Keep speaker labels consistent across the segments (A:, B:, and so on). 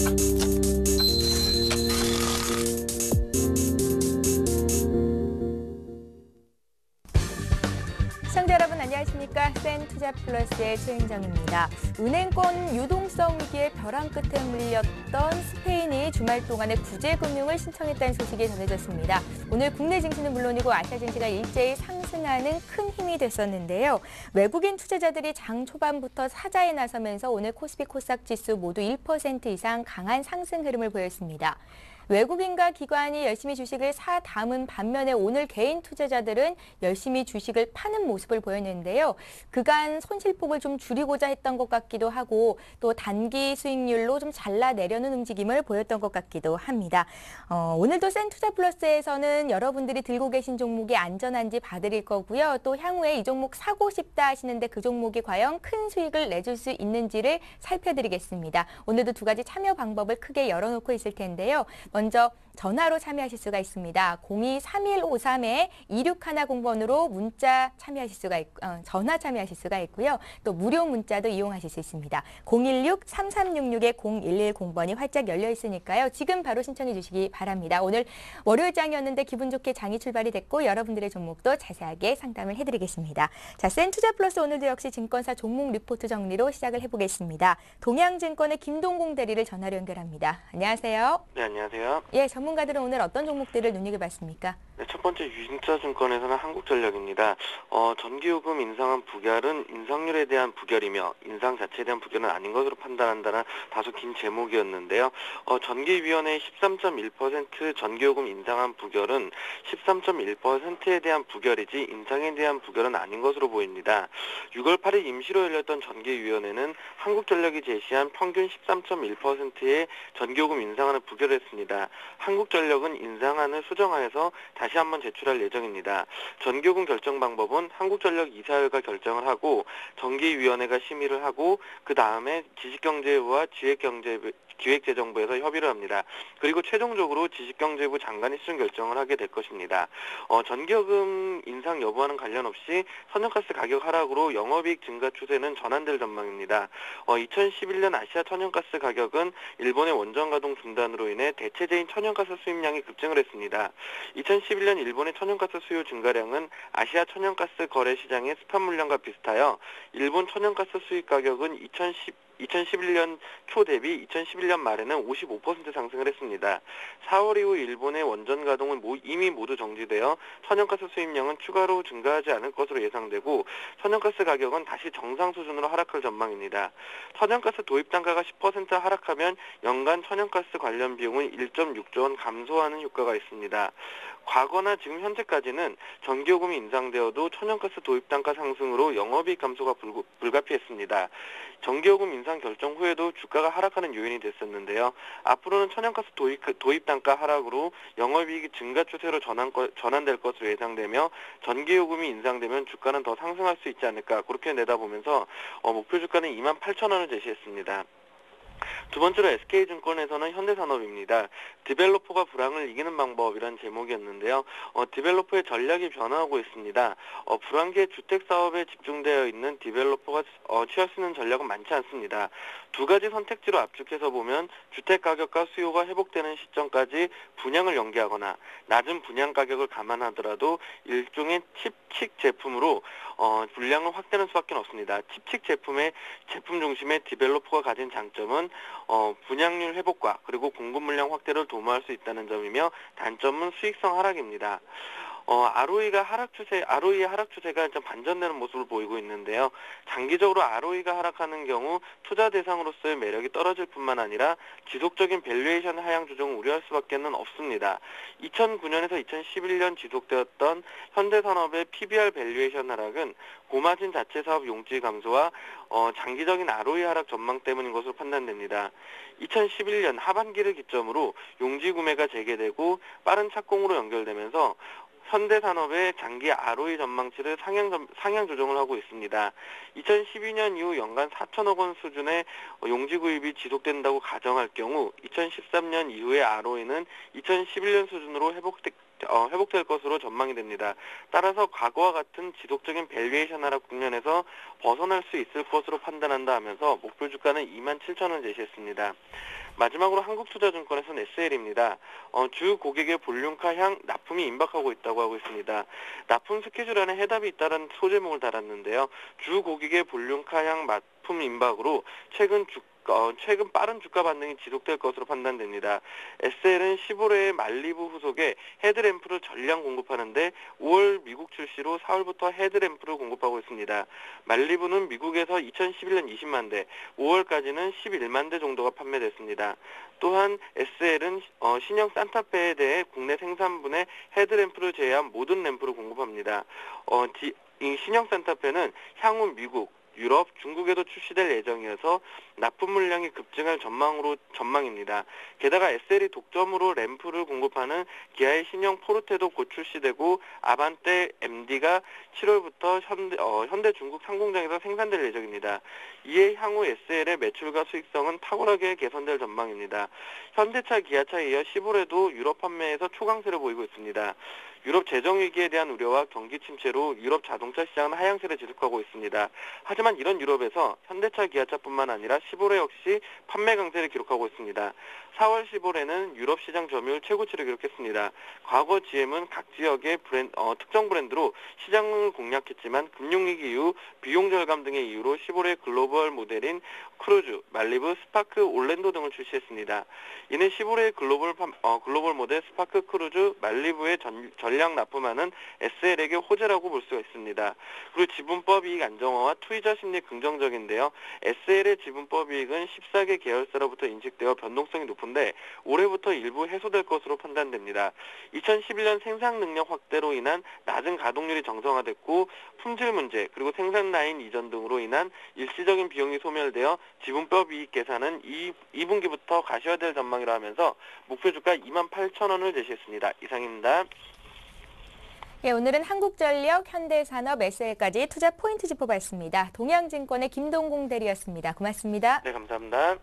A: 시청자 여러분 안녕하십니까? 센투자플러스의 최은정입니다. 은행권 유동성 위기의 벼랑 끝에 물렸던 스페인이 주말 동안에 구제금융을 신청했다는 소식이 전해졌습니다. 오늘 국내 증시는 물론이고 아시아 증시가 일제히 상승하는 큰 힘이 됐었는데요. 외국인 투자자들이 장 초반부터 사자에 나서면서 오늘 코스피 코스닥 지수 모두 1% 이상 강한 상승 흐름을 보였습니다. 외국인과 기관이 열심히 주식을 사 담은 반면에 오늘 개인 투자자들은 열심히 주식을 파는 모습을 보였는데요. 그간 손실폭을 좀 줄이고자 했던 것 같기도 하고 또 단기 수익률로 좀 잘라내려는 움직임을 보였던 것 같기도 합니다. 오늘도 센투자플러스에서는 여러분들이 들고 계신 종목이 안전한지 봐드릴 거고요. 또 향후에 이 종목 사고 싶다 하시는데 그 종목이 과연 큰 수익을 내줄 수 있는지를 살펴드리겠습니다. 오늘도 두 가지 참여 방법을 크게 열어놓고 있을 텐데요. 먼저 전화로 참여하실 수가 있습니다. 02-3153-2610번으로 문자 참여하실 수가 전화 참여하실 수가 있고요. 또 무료 문자도 이용하실 수 있습니다. 016-3366-0110번이 활짝 열려 있으니까요. 지금 바로 신청해 주시기 바랍니다. 오늘 월요일장이었는데 기분 좋게 장이 출발이 됐고 여러분들의 종목도 자세하게 상담을 해드리겠습니다. 자, 센투자플러스 오늘도 역시 증권사 종목 리포트 정리로 시작을 해보겠습니다. 동양증권의 김동공 대리를 전화로 연결합니다. 안녕하세요.
B: 네, 안녕하세요.
A: 예, 전문가들은 오늘 어떤 종목들을 눈여겨봤습니까?
B: 네, 첫 번째 유진차증권에서는 한국전력입니다. 전기요금 인상한 부결은 인상률에 대한 부결이며 인상 자체에 대한 부결은 아닌 것으로 판단한다는 다소 긴 제목이었는데요. 전기위원회의 13.1% 전기요금 인상한 부결은 13.1%에 대한 부결이지 인상에 대한 부결은 아닌 것으로 보입니다. 6월 8일 임시로 열렸던 전기위원회는 한국전력이 제시한 평균 13.1%의 전기요금 인상안을 부결했습니다. 한국전력은 인상안을 수정하여서 다시 한번 제출할 예정입니다. 전기요금 결정 방법은 한국전력 이사회가 결정을 하고 전기위원회가 심의를 하고 그 다음에 지식경제부와 기획재정부에서 협의를 합니다. 그리고 최종적으로 지식경제부 장관이 수정 결정을 하게 될 것입니다. 전기요금 인상 여부와는 관련 없이 천연가스 가격 하락으로 영업이익 증가 추세는 전환될 전망입니다. 2011년 아시아 천연가스 가격은 일본의 원전 가동 중단으로 인해 대체재인 천연가스 수입량이 급증을 했습니다. 2011년 일본의 천연가스 수요 증가량은 아시아 천연가스 거래 시장의 스팟 물량과 비슷하여 일본 천연가스 수입 가격은 2011년 초 대비 2011년 말에는 55% 상승을 했습니다. 4월 이후 일본의 원전 가동은 이미 모두 정지되어 천연가스 수입량은 추가로 증가하지 않을 것으로 예상되고 천연가스 가격은 다시 정상 수준으로 하락할 전망입니다. 천연가스 도입 단가가 10% 하락하면 연간 천연가스 관련 비용은 1.6조 원 감소하는 효과가 있습니다. 과거나 지금 현재까지는 전기요금이 인상되어도 천연가스 도입 단가 상승으로 영업이익 감소가 불가피했습니다. 전기요금 인상 결정 후에도 주가가 하락하는 요인이 됐었는데요. 앞으로는 천연가스 도입 단가 하락으로 영업이익이 증가 추세로 전환될 것으로 예상되며 전기요금이 인상되면 주가는 더 상승할 수 있지 않을까 그렇게 내다보면서 목표 주가는 28,000원을 제시했습니다. 두 번째로 SK증권에서는 현대산업입니다. 디벨로퍼가 불황을 이기는 방법이란 제목이었는데요. 디벨로퍼의 전략이 변화하고 있습니다. 불황기의 주택사업에 집중되어 있는 디벨로퍼가 취할 수 있는 전략은 많지 않습니다. 두 가지 선택지로 압축해서 보면 주택가격과 수요가 회복되는 시점까지 분양을 연기하거나 낮은 분양 가격을 감안하더라도 일종의 칩칙 제품으로 분량을 확대하는 수밖에 없습니다. 칩칙 제품 중심의 디벨로퍼가 가진 장점은 분양률 회복과 그리고 공급 물량 확대를 도모할 수 있다는 점이며 단점은 수익성 하락입니다. ROE의 하락 추세가 좀 반전되는 모습을 보이고 있는데요. 장기적으로 ROE가 하락하는 경우 투자 대상으로서의 매력이 떨어질 뿐만 아니라 지속적인 밸류에이션 하향 조정을 우려할 수밖에 없습니다. 2009년에서 2011년 지속되었던 현대산업의 PBR 밸류에이션 하락은 고마진 자체 사업 용지 감소와 장기적인 ROE 하락 전망 때문인 것으로 판단됩니다. 2011년 하반기를 기점으로 용지 구매가 재개되고 빠른 착공으로 연결되면서 현대산업의 장기 ROE 전망치를 상향 조정을 하고 있습니다. 2012년 이후 연간 4천억 원 수준의 용지 구입이 지속된다고 가정할 경우 2013년 이후의 ROE는 2011년 수준으로 회복될 것으로 전망이 됩니다. 따라서 과거와 같은 지속적인 밸류에이션 하락 국면에서 벗어날 수 있을 것으로 판단한다 하면서 목표 주가는 27,000원 제시했습니다. 마지막으로 한국투자증권에서는 SL입니다. 주 고객의 볼륨카 향 납품이 임박하고 있다고 하고 있습니다. 납품 스케줄 안에 해답이 있다는 소제목을 달았는데요. 주 고객의 볼륨카 향 납품 임박으로 최근 빠른 주가 반등이 지속될 것으로 판단됩니다. SL은 15례의 말리부 후속에 헤드램프를 전량 공급하는데 5월 미국 출시로 4월부터 헤드램프를 공급하고 있습니다. 말리부는 미국에서 2011년 20만 대, 5월까지는 11만 대 정도가 판매됐습니다. 또한 SL은 신형 산타페에 대해 국내 생산분의 헤드램프를 제외한 모든 램프를 공급합니다. 이 신형 산타페는 향후 미국, 유럽, 중국에도 출시될 예정이어서 납품 물량이 급증할 전망입니다. 게다가 SL이 독점으로 램프를 공급하는 기아의 신형 포르테도 곧 출시되고 아반떼 MD가 7월부터 현대 중국 상공장에서 생산될 예정입니다. 이에 향후 SL의 매출과 수익성은 탁월하게 개선될 전망입니다. 현대차, 기아차에 이어 15례도 유럽 판매에서 초강세를 보이고 있습니다. 유럽 재정위기에 대한 우려와 경기 침체로 유럽 자동차 시장은 하향세를 지속하고 있습니다. 하지만 이런 유럽에서 현대차, 기아차뿐만 아니라 15례 역시 판매 강세를 기록하고 있습니다. 4월 15례는 유럽 시장 점유율 최고치를 기록했습니다. 과거 GM은 각 지역의 특정 브랜드로 시장을 공략했지만 금융위기 이후 비용 절감 등의 이유로 15례 글로벌 모델인 크루즈, 말리부, 스파크, 올랜도 등을 출시했습니다. 이는 15례 글로벌 모델 스파크, 크루즈, 말리부의 전량 납품하는 SL에게 호재라고 볼 수가 있습니다. 그리고 지분법 이익 안정화와 투자자 심리 긍정적인데요. SL의 지분법 이익은 14개 계열사로부터 인식되어 변동성이 높은데 올해부터 일부 해소될 것으로 판단됩니다. 2011년 생산 능력 확대로 인한 낮은 가동률이 정상화됐고 품질 문제 그리고 생산 라인 이전 등으로 인한 일시적인 비용이 소멸되어 지분법 이익 계산은 2분기부터 가시화될 전망이라 하면서 목표 주가 28,000원을 제시했습니다. 이상입니다.
A: 예, 오늘은 한국전력, 현대산업, SL까지 투자 포인트 짚어봤습니다. 동양증권의 김동공 대리였습니다. 고맙습니다.
B: 네, 감사합니다.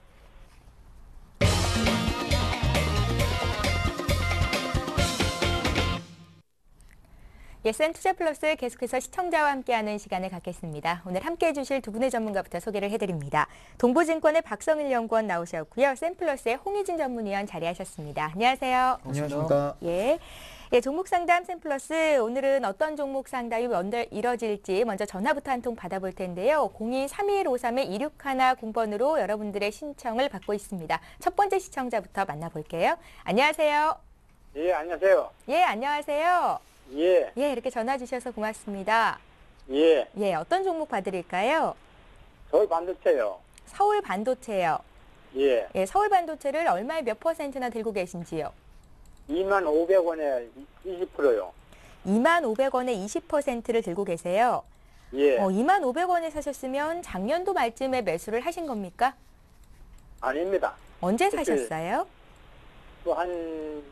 A: SN투자플러스 계속해서 시청자와 함께하는 시간을 갖겠습니다. 오늘 함께해 주실 두 분의 전문가부터 소개를 해드립니다. 동부증권의 박성일 연구원 나오셨고요. 샘플러스의 홍희진 전문위원 자리하셨습니다. 안녕하세요.
C: 안녕하십니까.
A: 예, 종목 상담 샘플러스 오늘은 어떤 종목 상담이 먼저 이뤄질지 먼저 전화부터 한 통 받아볼 텐데요. 02-3153-2610번으로 여러분들의 신청을 받고 있습니다. 첫 번째 시청자부터 만나볼게요. 안녕하세요.
C: 예, 안녕하세요.
A: 예, 안녕하세요.
C: 예,
A: 예, 이렇게 전화 주셔서 고맙습니다.
C: 예.
A: 예, 어떤 종목 봐드릴까요?
C: 서울 반도체요.
A: 서울 반도체요.
C: 예.
A: 예, 서울 반도체를 얼마에 몇 %나 들고 계신지요?
C: 25,000원에 20%요.
A: 25,000원에 20%를 들고 계세요.
C: 예.
A: 25,000원에 사셨으면 작년도 말쯤에 매수를 하신 겁니까?
C: 아닙니다.
A: 언제
C: 그때
A: 사셨어요?
C: 또 한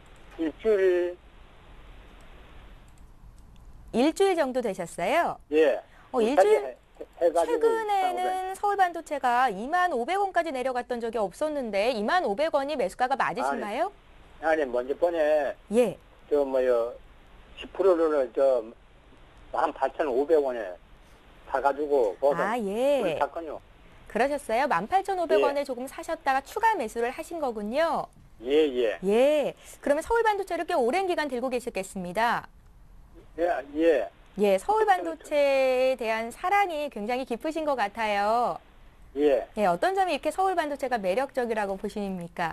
A: 일주일 정도 되셨어요?
C: 예.
A: 일주일
C: 해가지고
A: 최근에는 서울 반도체가 25,000원까지 내려갔던 적이 없었는데 25,000원이 매수가가 맞으신가요?
C: 아니, 먼저 번에
A: 예.
C: 10%를 18,500원에 사가지고
A: 아, 예.
C: 샀거든요.
A: 그러셨어요? 18,500원에
C: 예.
A: 조금 사셨다가 추가 매수를 하신 거군요.
C: 예, 예.
A: 예. 그러면 서울 반도체를 꽤 오랜 기간 들고 계셨겠습니다.
C: 예, 예.
A: 예, 서울 반도체에 대한 사랑이 굉장히 깊으신 것 같아요.
C: 예.
A: 예, 어떤 점이 이렇게 서울 반도체가 매력적이라고 보십니까?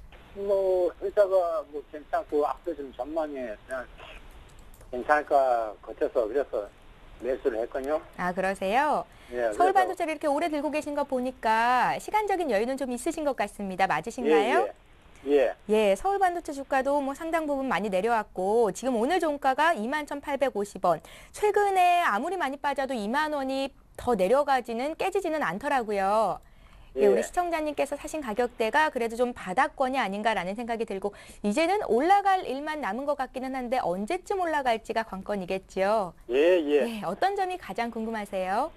C: 회사가 괜찮고 앞으로 좀 전망이 그냥 괜찮을까 같아서 그래서 매수를 했거든요.
A: 아, 그러세요?
C: 예,
A: 서울 반도체를 이렇게 오래 들고 계신 거 보니까 시간적인 여유는 좀 있으신 것 같습니다. 맞으신가요?
C: 예.
A: 예, 서울 반도체 주가도 상당 부분 많이 내려왔고 지금 오늘 종가가 21,850원. 최근에 아무리 많이 빠져도 2만 원이 더 내려가지는 깨지지는 않더라고요. 예, 우리 시청자님께서 사신 가격대가 그래도 좀 바닥권이 아닌가라는 생각이 들고 이제는 올라갈 일만 남은 것 같기는 한데 언제쯤 올라갈지가 관건이겠죠. 예, 어떤 점이 가장 궁금하세요?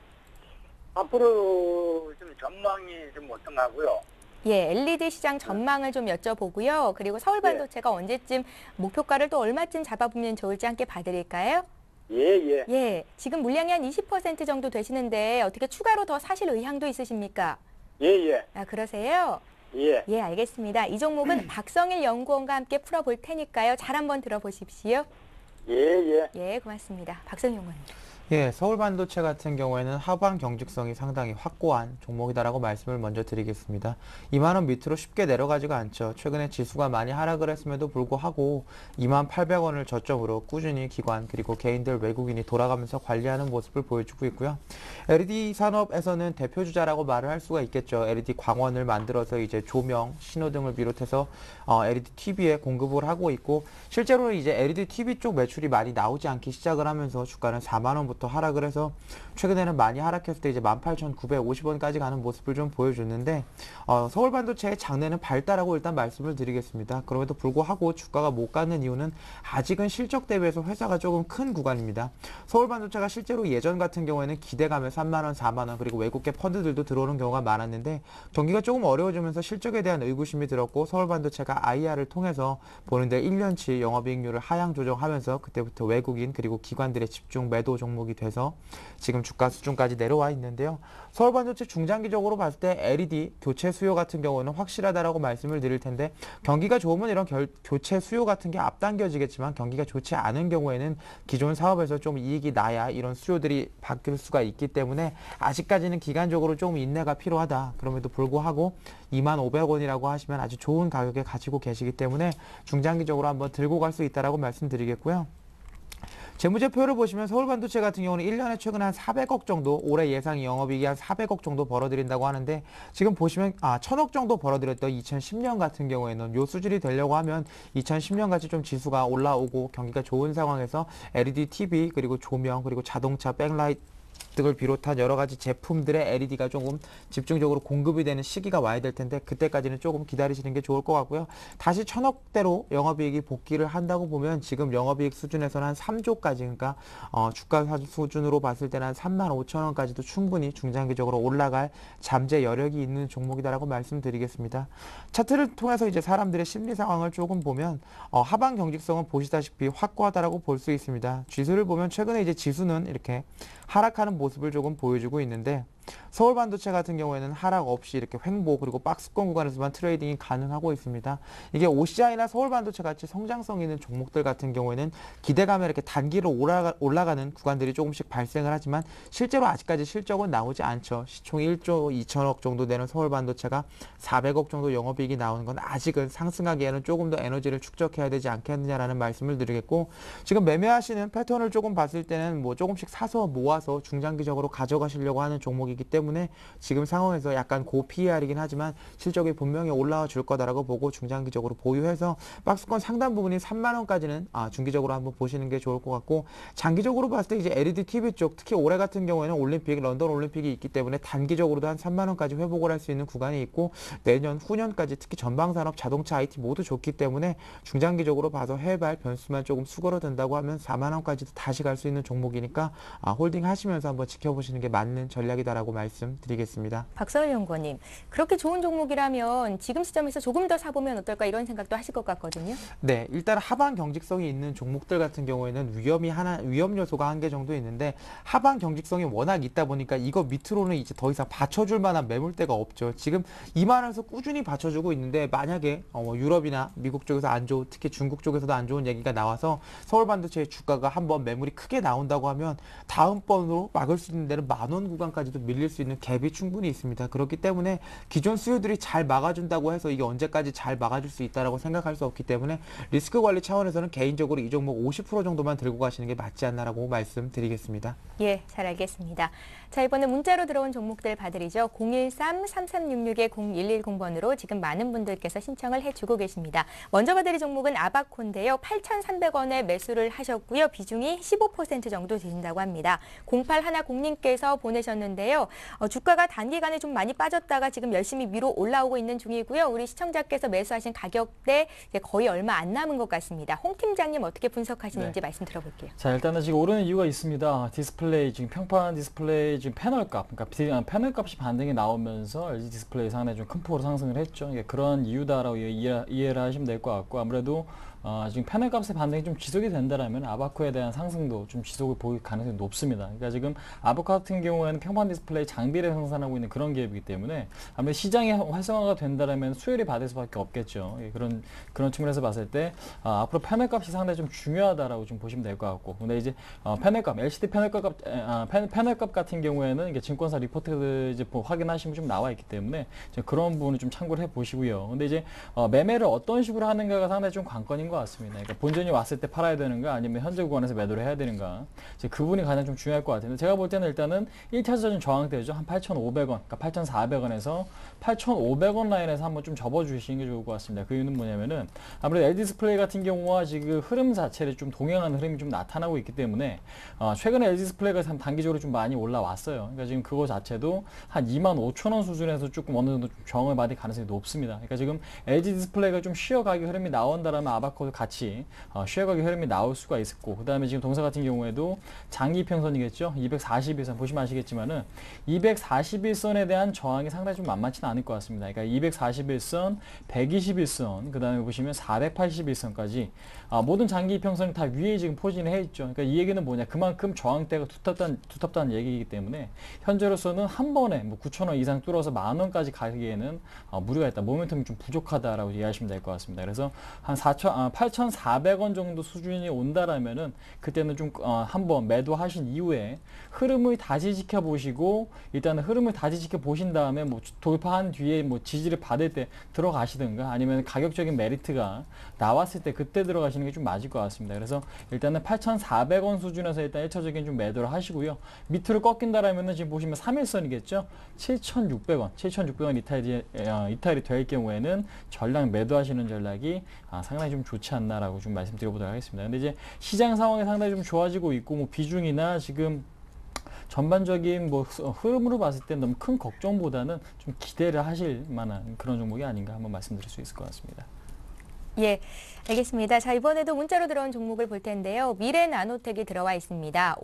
C: 앞으로 좀 전망이 좀 어떤가고요?
A: 예, LED 시장 전망을 좀 여쭤보고요. 그리고 서울 반도체가 언제쯤 목표가를 또 얼마쯤 잡아보면 좋을지 함께 봐드릴까요?
C: 예.
A: 예, 지금 물량이 한 20% 정도 되시는데 어떻게 추가로 더 사실 의향도 있으십니까?
C: 예.
A: 아, 그러세요?
C: 예.
A: 예, 알겠습니다. 이 종목은 박성일 연구원과 함께 풀어볼 테니까요. 잘 한번 들어보십시오.
C: 예, 예.
A: 예, 고맙습니다. 박성일 연구원님.
D: 예, 서울반도체 같은 경우에는 하방 경직성이 상당히 확고한 종목이다라고 말씀을 먼저 드리겠습니다. 2만 원 밑으로 쉽게 내려가지가 않죠. 최근에 지수가 많이 하락을 했음에도 불구하고 2만 800원을 저점으로 꾸준히 기관 그리고 개인들 외국인이 돌아가면서 관리하는 모습을 보여주고 있고요. LED 산업에서는 대표주자라고 말을 할 수가 있겠죠. LED 광원을 만들어서 이제 조명, 신호등을 비롯해서 LED TV에 공급을 하고 있고, 실제로는 이제 LED TV 쪽 매출이 많이 나오지 않기 시작을 하면서 주가는 4만 원부터 하락을 해서 최근에는 많이 하락했을 때 이제 18,950원까지 가는 모습을 좀 보여줬는데, 서울반도체의 장래는 밝다라고 일단 말씀을 드리겠습니다. 그럼에도 불구하고 주가가 못 가는 이유는 아직은 실적 대비해서 회사가 조금 큰 구간입니다. 서울반도체가 실제로 예전 같은 경우에는 기대감에 3만 원, 4만 원 그리고 외국계 펀드들도 들어오는 경우가 많았는데, 경기가 조금 어려워지면서 실적에 대한 의구심이 들었고, 서울반도체가 IR을 통해서 보는데 1년치 영업이익률을 하향 조정하면서 그때부터 외국인 그리고 기관들의 집중 매도 종목이 돼서 지금 주가 수준까지 내려와 있는데요. 서울반도체 중장기적으로 봤을 때 LED 교체 수요 같은 경우는 확실하다라고 말씀을 드릴 텐데, 경기가 좋으면 이런 교체 수요 같은 게 앞당겨지겠지만, 경기가 좋지 않은 경우에는 기존 사업에서 좀 이익이 나야 이런 수요들이 바뀔 수가 있기 때문에 아직까지는 기간적으로 좀 인내가 필요하다. 그럼에도 불구하고 25,000원이라고 하시면 아주 좋은 가격에 가지고 계시기 때문에 중장기적으로 한번 들고 갈 수 있다라고 말씀드리겠고요. 재무제표를 보시면 서울반도체 같은 경우는 1년에 최근 한 400억 정도, 올해 예상이 영업이익이 한 400억 정도 벌어들인다고 하는데, 지금 보시면 1000억 정도 벌어들였던 2010년 같은 경우에는 요 수준이 되려고 하면 2010년 같이 좀 지수가 올라오고 경기가 좋은 상황에서 LED TV 그리고 조명 그리고 자동차 백라이트 등을 비롯한 여러 가지 제품들의 LED가 조금 집중적으로 공급이 되는 시기가 와야 될 텐데, 그때까지는 조금 기다리시는 게 좋을 것 같고요. 다시 1000억대로 영업이익이 복귀를 한다고 보면 지금 영업이익 수준에서는 한 3조까지, 그러니까 주가 수준으로 봤을 때는 한 35,000원까지도 충분히 중장기적으로 올라갈 잠재 여력이 있는 종목이다라고 말씀드리겠습니다. 차트를 통해서 이제 사람들의 심리 상황을 조금 보면 하방 경직성은 보시다시피 확고하다라고 볼 수 있습니다. 지수를 보면 최근에 이제 지수는 이렇게 하락하는 모습을 조금 보여주고 있는데, 서울반도체 같은 경우에는 하락 없이 이렇게 횡보 그리고 박스권 구간에서만 트레이딩이 가능하고 있습니다. 이게 OCI나 서울반도체 같이 성장성 있는 종목들 같은 경우에는 기대감에 이렇게 단기로 올라가는 구간들이 조금씩 발생을 하지만 실제로 아직까지 실적은 나오지 않죠. 시총 1조 2천억 정도 되는 서울반도체가 400억 정도 영업이익이 나오는 건 아직은 상승하기에는 조금 더 에너지를 축적해야 되지 않겠느냐라는 말씀을 드리겠고, 지금 매매하시는 패턴을 조금 봤을 때는 뭐 조금씩 사서 모아서 중장기적으로 가져가시려고 하는 종목이기 때문에 지금 상황에서 약간 고 PER이긴 하지만 실적이 분명히 올라와 줄 거다라고 보고 중장기적으로 보유해서 박스권 상단 부분이 3만 원까지는 중기적으로 한번 보시는 게 좋을 것 같고, 장기적으로 봤을 때 이제 LED TV 쪽, 특히 올해 같은 경우에는 올림픽, 런던 올림픽이 있기 때문에 단기적으로도 한 3만 원까지 회복을 할 수 있는 구간이 있고, 내년 후년까지 특히 전방산업, 자동차, IT 모두 좋기 때문에 중장기적으로 봐서 해외발 변수만 조금 수그러든다고 하면 4만 원까지도 다시 갈 수 있는 종목이니까 홀딩 하시면서 한번 지켜보시는 게 맞는 전략이다라고 말씀드리겠습니다.
A: 박성일 연구원님, 그렇게 좋은 종목이라면 지금 시점에서 조금 더 사보면 어떨까 이런 생각도 하실 것 같거든요.
D: 네, 일단 하방 경직성이 있는 종목들 같은 경우에는 위험 요소가 한 개 정도 있는데, 하방 경직성이 워낙 있다 보니까 이거 밑으로는 이제 더 이상 받쳐줄 만한 매물대가 없죠. 지금 2만 원에서 꾸준히 받쳐주고 있는데, 만약에 유럽이나 미국 쪽에서 안 좋은, 특히 중국 쪽에서도 안 좋은 얘기가 나와서 서울반도체의 주가가 한번 매물이 크게 나온다고 하면 다음번으로 막을 수 있는 데는 10,000원 구간까지도 밀릴 수 있는 갭이 충분히 있습니다. 그렇기 때문에 기존 수요들이 잘 막아준다고 해서 이게 언제까지 잘 막아줄 수 있다라고 생각할 수 없기 때문에 리스크 관리 차원에서는 개인적으로 이 종목 50% 정도만 들고 가시는 게 맞지 않나라고 말씀드리겠습니다.
A: 예, 잘 알겠습니다. 자, 이번에 문자로 들어온 종목들 봐드리죠. 013-3366-0110번으로 지금 많은 분들께서 신청을 해주고 계십니다. 먼저 봐드릴 종목은 아바코인데요. 8,300원에 매수를 하셨고요. 비중이 15% 정도 되신다고 합니다. 0810님께서 보내셨는데요. 주가가 단기간에 좀 많이 빠졌다가 지금 열심히 위로 올라오고 있는 중이고요. 우리 시청자께서 매수하신 가격대 거의 얼마 안 남은 것 같습니다. 홍 팀장님 어떻게 분석하시는지 말씀 들어볼게요.
E: 자, 일단은 지금 오르는 이유가 있습니다. 디스플레이, 지금 평판 디스플레이 지금 패널 값, 그러니까 패널 값이 반등이 나오면서 LG 디스플레이 상당히 좀 큰 폭으로 상승을 했죠. 그런 이유다라고 이해를 하시면 될 것 같고, 아무래도 지금 패널 값의 반등이 좀 지속이 된다라면 아바코에 대한 상승도 좀 지속을 보일 가능성이 높습니다. 그러니까 지금 아바코 같은 경우에는 평판 디스플레이 장비를 생산하고 있는 그런 기업이기 때문에 아무래도 시장이 활성화가 된다라면 수혜를 받을 수밖에 없겠죠. 예, 그런 측면에서 봤을 때 앞으로 패널 값이 상당히 좀 중요하다라고 좀 보시면 될 것 같고, 근데 이제 패널 값, LCD 패널 값 같은 경우에는 이게 증권사 리포트 이제 확인하시면 좀 나와 있기 때문에 이제 그런 부분을 좀 참고를 해 보시고요. 근데 이제 매매를 어떤 식으로 하는가가 상당히 좀 관건인 것 같습니다. 그러니까 본전이 왔을 때 팔아야 되는가, 아니면 현재 구간에서 매도를 해야 되는가, 이제 그 부분이 가장 좀 중요할 것 같은데, 제가 볼 때는 일단은 1차적인 저항대죠. 한 8,500원, 그러니까 8,400원에서 8,500원 라인에서 한번 좀 접어주시는 게 좋을 것 같습니다. 그 이유는 뭐냐면은 아무래도 LED 디스플레이 같은 경우와 지금 흐름 자체를 좀 동행하는 흐름이 좀 나타나고 있기 때문에 최근에 LED 디스플레이가 단기적으로 좀 많이 올라왔어요. 그러니까 지금 그거 자체도 한 25,000원 수준에서 조금 어느 정도 좀 저항을 받을 가능성이 높습니다. 그러니까 지금 LG 디스플레이가 좀 쉬어가기 흐름이 나온다라면 아바코도 같이 쉬어가기 흐름이 나올 수가 있었고, 그 다음에 지금 동사 같은 경우에도 장기 이평선이겠죠. 241선 보시면 아시겠지만은 241선에 대한 저항이 상당히 좀 만만치는 않을 것 같습니다. 그러니까 241선, 121선, 그 다음에 보시면 481선까지 모든 장기 이평선이 다 위에 지금 포진을 해 있죠. 그러니까 이 얘기는 뭐냐, 그만큼 저항대가 두텁다는 얘기이기 때문에 현재로서는 한 번에 뭐 9,000원 이상 뚫어서 10,000원까지 가기에는 무리가 있다, 모멘텀이 좀 부족하다라고 이해하시면 될 것 같습니다. 그래서 한 8,400원 정도 수준이 온다라면은 그때는 좀 한번 매도하신 이후에 흐름을 다시 지켜보시고, 일단은 흐름을 다시 지켜보신 다음에 뭐 돌파한 뒤에 뭐 지지를 받을 때 들어가시든가, 아니면 가격적인 메리트가 나왔을 때 그때 들어가시는 게 좀 맞을 것 같습니다. 그래서 일단은 8,400원 수준에서 일단 1차적인 좀 매도를 하시고요. 밑으로 꺾인다라면은 지금 보시면 3일선이겠죠. 7,600원 이탈이 될 경우에는 전량 매도하시는 전략이 상당히 좀 좋지 않나라고 좀 말씀드려보도록 하겠습니다. 근데 이제 시장 상황이 상당히 좀 좋아지고 있고, 뭐 비중이나 지금 전반적인 뭐 흐름으로 봤을 때 너무 큰 걱정보다는 좀 기대를 하실 만한 그런 종목이 아닌가 한번 말씀드릴 수 있을 것 같습니다.
A: 예, 알겠습니다. 자, 이번에도 문자로 들어온 종목을 볼 텐데요. 미래나노텍이 들어와 있습니다.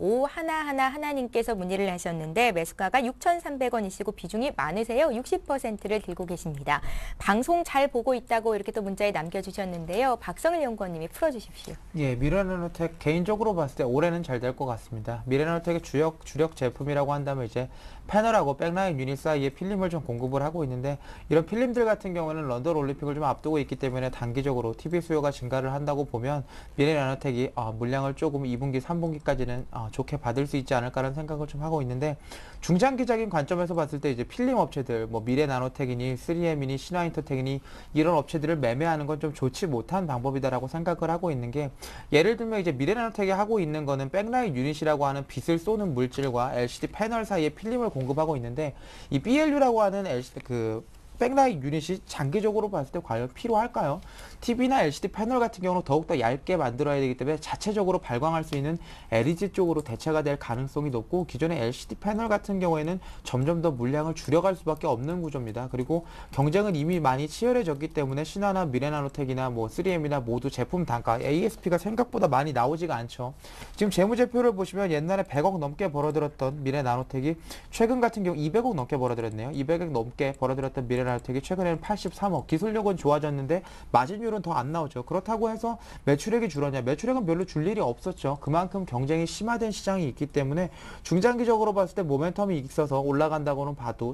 A: 5111님께서 문의를 하셨는데 매수가가 6,300원이시고 비중이 많으세요. 60%를 들고 계십니다. 방송 잘 보고 있다고 이렇게 또 문자에 남겨주셨는데요. 박성일 연구원님이 풀어주십시오.
D: 예, 미래나노텍 개인적으로 봤을 때 올해는 잘 될 것 같습니다. 미래나노텍의 주력 제품이라고 한다면 이제 패널하고 백라인 유닛 사이에 필름을 좀 공급을 하고 있는데, 이런 필름들 같은 경우는 런던 올림픽을 좀 앞두고 있기 때문에 단기적으로 TV 수요가 증가를 한다고 보면 미래나노텍이 물량을 조금 2분기, 3분기까지는 좋게 받을 수 있지 않을까라는 생각을 좀 하고 있는데, 중장기적인 관점에서 봤을 때 이제 필름 업체들, 뭐 미래나노텍이니 3M이니 신화인터텍이니 이런 업체들을 매매하는 건 좀 좋지 못한 방법이다라고 생각을 하고 있는 게, 예를 들면 이제 미래나노텍이 하고 있는 거는 백라인 유닛이라고 하는 빛을 쏘는 물질과 LCD 패널 사이에 필름을 공급하고 있는데, 이 BLU라고 하는 LCD 백라인 유닛이 장기적으로 봤을 때 과연 필요할까요? TV나 LCD 패널 같은 경우는 더욱더 얇게 만들어야 되기 때문에 자체적으로 발광할 수 있는 LED 쪽으로 대체가 될 가능성이 높고, 기존의 LCD 패널 같은 경우에는 점점 더 물량을 줄여갈 수밖에 없는 구조입니다. 그리고 경쟁은 이미 많이 치열해졌기 때문에 신화나 미래나노텍이나 뭐 3M이나 모두 제품 단가 ASP가 생각보다 많이 나오지가 않죠. 지금 재무제표를 보시면 옛날에 100억 넘게 벌어들였던 미래나노텍이 최근 같은 경우 200억 넘게 벌어들였네요. 200억 넘게 벌어들였던 미래나노텍이 최근에는 83억, 기술력은 좋아졌는데 마진율은 더 안 나오죠. 그렇다고 해서 매출액이 줄었냐? 매출액은 별로 줄 일이 없었죠. 그만큼 경쟁이 심화된 시장이 있기 때문에 중장기적으로 봤을 때 모멘텀이 있어서 올라간다고는 봐도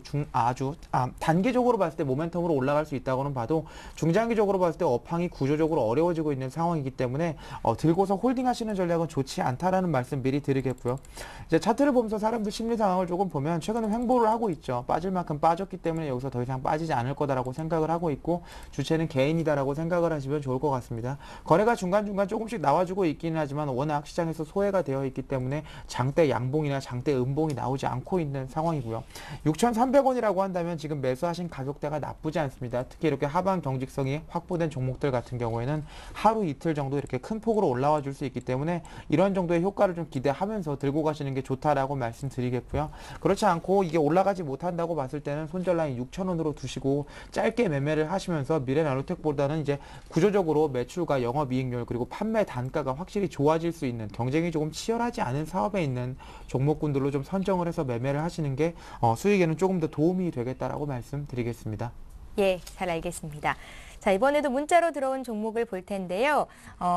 D: 단기적으로 봤을 때 모멘텀으로 올라갈 수 있다고는 봐도 중장기적으로 봤을 때 업황이 구조적으로 어려워지고 있는 상황이기 때문에 들고서 홀딩하시는 전략은 좋지 않다라는 말씀 미리 드리겠고요. 이제 차트를 보면서 사람들 심리 상황을 조금 보면 최근에 횡보를 하고 있죠. 빠질 만큼 빠졌기 때문에 여기서 더 이상 빠지지 않을 거다라고 생각을 하고 있고, 주체는 개인이다라고 생각을 하시면 좋을 것 같습니다. 거래가 중간중간 조금씩 나와주고 있기는 하지만 워낙 시장에서 소외가 되어 있기 때문에 장대 양봉이나 장대 음봉이 나오지 않고 있는 상황이고요. 6,300원이라고 한다면 지금 매수하신 가격대가 나쁘지 않습니다. 특히 이렇게 하방 경직성이 확보된 종목들 같은 경우에는 하루 이틀 정도 이렇게 큰 폭으로 올라와 줄 수 있기 때문에 이런 정도의 효과를 좀 기대하면서 들고 가시는 게 좋다라고 말씀드리겠고요. 그렇지 않고 이게 올라가지 못한다고 봤을 때는 손절 라인 6,000원으로 두시고 짧게 매매를 하시면서 미래나노텍보다는 이제 구조적으로 매출과 영업이익률 그리고 판매 단가가 확실히 좋아질 수 있는, 경쟁이 조금 치열하지 않은 사업에 있는 종목군들로 좀 선정을 해서 매매를 하시는 게 수익에는 조금 더 도움이 되겠다라고 말씀드리겠습니다.
A: 예, 잘 알겠습니다. 자, 이번에도 문자로 들어온 종목을 볼 텐데요.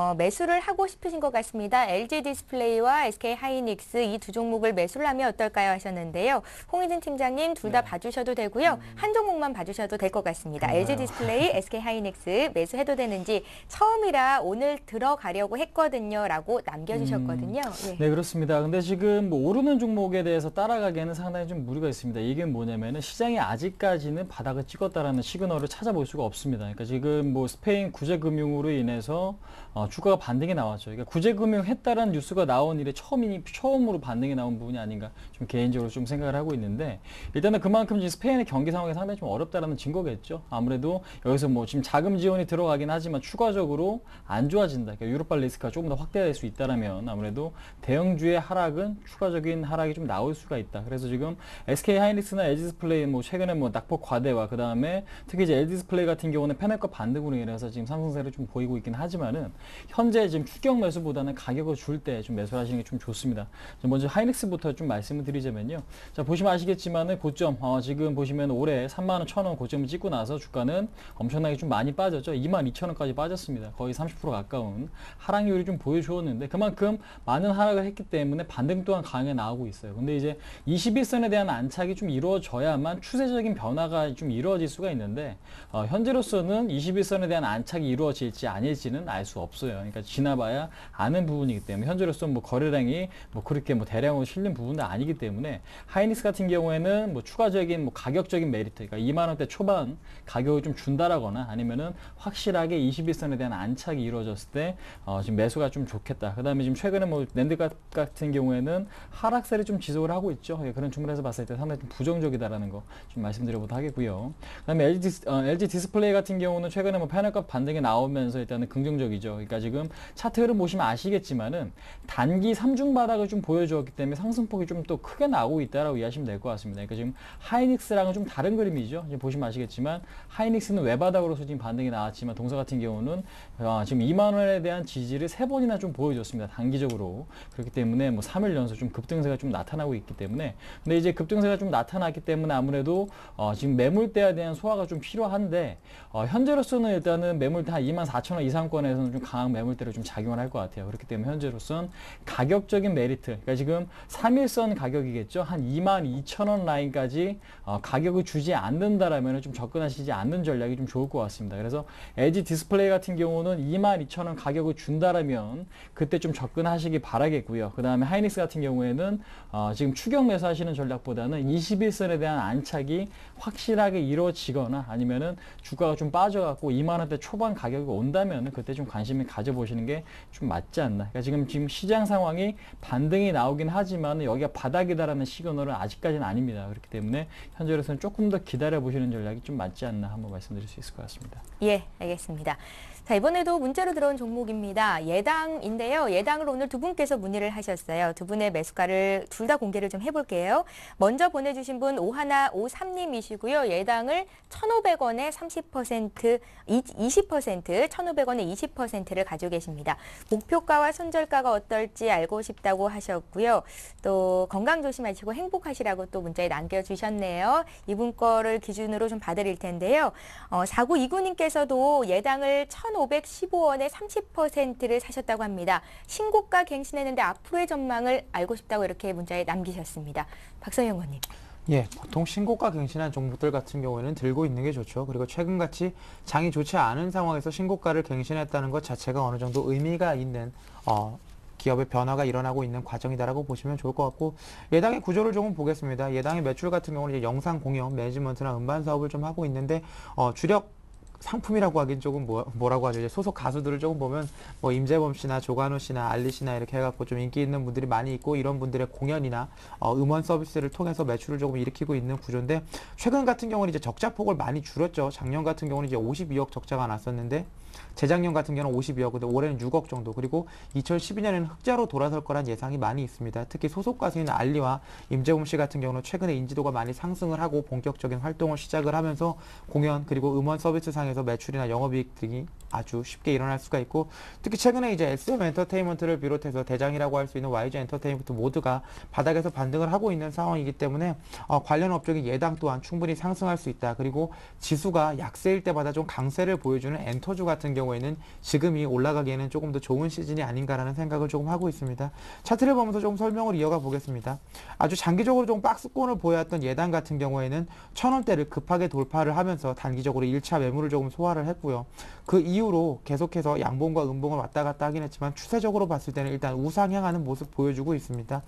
A: 매수를 하고 싶으신 것 같습니다. LG 디스플레이와 SK 하이닉스 이 두 종목을 매수를 하면 어떨까요 하셨는데요. 홍희진 팀장님 둘 다 봐주셔도 되고요. 한 종목만 봐주셔도 될 것 같습니다. LG 디스플레이, SK 하이닉스 매수해도 되는지 처음이라 오늘 들어가려고 했거든요 라고 남겨주셨거든요. 예.
E: 네, 그렇습니다. 근데 지금 뭐 오르는 종목에 대해서 따라가기에는 상당히 좀 무리가 있습니다. 이게 뭐냐면은 시장이 아직까지는 바닥을 찍었다라는 시그널을 찾아볼 수가 없습니다. 그러니까 지금 뭐 스페인 구제금융으로 인해서 주가가 반등이 나왔죠. 그러니까 구제금융 했다라는 뉴스가 나온 이래 처음으로 반등이 나온 부분이 아닌가 좀 개인적으로 좀 생각을 하고 있는데, 일단은 그만큼 지금 스페인의 경기 상황이 상당히 좀 어렵다라는 증거겠죠. 아무래도 여기서 뭐 지금 자금 지원이 들어가긴 하지만 추가적으로 안 좋아진다. 그러니까 유로파 리스크가 조금 더 확대될 수 있다라면 아무래도 대형주의 하락은 추가적인 하락이 좀 나올 수가 있다. 그래서 지금 SK 하이닉스나 LG 디스플레이 뭐 최근에 뭐 낙폭 과대와 그 다음에 특히 이제 LG 디스플레이 같은 경우는 패널과 반등으로 인해서 지금 상승세를 좀 보이고 있긴 하지만은 현재 지금 추격 매수보다는 가격을 줄 때 좀 매수를 하시는 게 좀 좋습니다. 먼저 하이닉스부터 좀 말씀을 드리자면요. 자, 보시면 아시겠지만은 고점 지금 보시면 올해 31,000원 고점을 찍고 나서 주가는 엄청나게 좀 많이 빠졌죠. 22,000원까지 빠졌습니다. 거의 30% 가까운 하락률이 좀 보여주었는데 그만큼 많은 하락을 했기 때문에 반등 또한 강하게 나오고 있어요. 근데 이제 21선에 대한 안착이 좀 이루어져야만 추세적인 변화가 좀 이루어질 수가 있는데 현재로서는 21선에 대한 안착이 이루어질지 아닐지는 알 수 없어요. 그러니까 지나봐야 아는 부분이기 때문에 현재로서는 뭐 거래량이 뭐 그렇게 뭐 대량으로 실린 부분도 아니기 때문에 하이닉스 같은 경우에는 뭐 추가적인 뭐 가격적인 메리트, 그러니까 2만 원대 초반 가격을 좀 준다라거나 아니면은 확실하게 21선에 대한 안착이 이루어졌을 때 지금 매수가 좀 좋겠다. 그다음에 지금 최근에 뭐 랜드값 같은 경우에는 하락세를 좀 지속을 하고 있죠. 그런 측면에서 봤을 때 상당히 좀 부정적이다라는 거 좀 말씀드려보도록 하겠고요. 그다음에 LG 디스플레이 같은 경우는 최근에 뭐 패널값 반등이 나오면서 일단은 긍정적이죠. 그러니까 지금 차트 흐름 보시면 아시겠지만은 단기 3중 바닥을 좀 보여주었기 때문에 상승폭이 좀 또 크게 나오고 있다라고 이해하시면 될 것 같습니다. 그러니까 지금 하이닉스랑은 좀 다른 그림이죠. 지금 보시면 아시겠지만 하이닉스는 외바닥으로서 지금 반등이 나왔지만 동사 같은 경우는 지금 2만 원에 대한 지지를 3번이나 좀 보여줬습니다. 단기적으로. 그렇기 때문에 뭐 3일 연속 좀 급등세가 좀 나타나고 있기 때문에, 근데 이제 급등세가 좀 나타났기 때문에 아무래도 지금 매물대에 대한 소화가 좀 필요한데 현재로서는 일단은 매물대 한 24,000원 이상권에서는 좀 강한 매물대로 좀 작용을 할 것 같아요. 그렇기 때문에 현재로서는 가격적인 메리트, 그러니까 지금 3일선 가격이겠죠. 한 22,000원 라인까지 가격을 주지 않는다라면 좀 접근하시지 않는 전략이 좀 좋을 것 같습니다. 그래서 LG 디스플레이 같은 경우는 22,000원 가격을 준다라면 그때 좀 접근하시기 바라겠고요. 그 다음에 하이닉스 같은 경우에는 지금 추격 매수하시는 전략보다는 21선에 대한 안착이 확실하게 이루어지거나 아니면은 주가가 좀 빠져갖고 2만 원대 초반 가격이 온다면 그때 좀 관심을 가져보시는 게 좀 맞지 않나. 그러니까 지금 시장 상황이 반등이 나오긴 하지만 여기가 바닥이다라는 시그널은 아직까지는 아닙니다. 그렇기 때문에 현재로서는 조금 더 기다려 보시는 전략이 좀 맞지 않나 한번 말씀드릴 수 있을 것 같습니다.
A: 예, 알겠습니다. 자, 이번에도 문자로 들어온 종목입니다. 예당인데요. 예당을 오늘 두 분께서 문의를 하셨어요. 두 분의 매수가를 둘 다 공개를 좀 해볼게요. 먼저 보내주신 분 5153님이시고요. 예당을 1,500원에 30%, 20%, 1,500원에 20%를 가지고 계십니다. 목표가와 손절가가 어떨지 알고 싶다고 하셨고요. 또 건강 조심하시고 행복하시라고 또 문자에 남겨주셨네요. 이분 거를 기준으로 좀 봐드릴 텐데요. 4929님께서도 예당을 1,515원에 30%를 사셨다고 합니다. 신고가 갱신했는데 앞으로의 전망을 알고 싶다고 이렇게 문자에 남기셨습니다. 박성영 의원님.
D: 예, 보통 신고가 갱신한 종목들 같은 경우에는 들고 있는 게 좋죠. 그리고 최근같이 장이 좋지 않은 상황에서 신고가를 갱신했다는 것 자체가 어느 정도 의미가 있는 기업의 변화가 일어나고 있는 과정이다라고 보시면 좋을 것 같고, 예당의 구조를 조금 보겠습니다. 예당의 매출 같은 경우는 이제 영상 공연, 매니지먼트나 음반 사업을 좀 하고 있는데 주력 상품이라고 하긴 조금 뭐라고 하죠. 이제 소속 가수들을 조금 보면 뭐 임재범 씨나 조관우 씨나 알리 씨나 이렇게 해갖고 좀 인기 있는 분들이 많이 있고, 이런 분들의 공연이나 음원 서비스를 통해서 매출을 조금 일으키고 있는 구조인데, 최근 같은 경우는 이제 적자폭을 많이 줄였죠. 작년 같은 경우는 이제 52억 적자가 났었는데 재작년 같은 경우는 52억, 근데 올해는 6억 정도, 그리고 2012년에는 흑자로 돌아설 거란 예상이 많이 있습니다. 특히 소속 가수인 알리와 임재범 씨 같은 경우는 최근에 인지도가 많이 상승을 하고 본격적인 활동을 시작을 하면서 공연 그리고 음원 서비스상에 시장에서 매출이나 영업이익 등이 아주 쉽게 일어날 수가 있고, 특히 최근에 이제 SM 엔터테인먼트를 비롯해서 대장이라고 할 수 있는 YG 엔터테인먼트 모두가 바닥에서 반등을 하고 있는 상황이기 때문에 관련 업종의 예당 또한 충분히 상승할 수 있다. 그리고 지수가 약세일 때마다 좀 강세를 보여주는 엔터주 같은 경우에는 지금이 올라가기에는 조금 더 좋은 시즌이 아닌가라는 생각을 조금 하고 있습니다. 차트를 보면서 좀 설명을 이어가 보겠습니다. 아주 장기적으로 좀 박스권을 보여왔던 예단 같은 경우에는 1000원대를 급하게 돌파를 하면서 단기적으로 1차 매물을 조금 소화를 했고요. 그 이후로 계속해서 양봉과 음봉을 왔다 갔다 하긴 했지만 추세적으로 봤을 때는 일단 우상향하는 모습 보여주고 있습니다.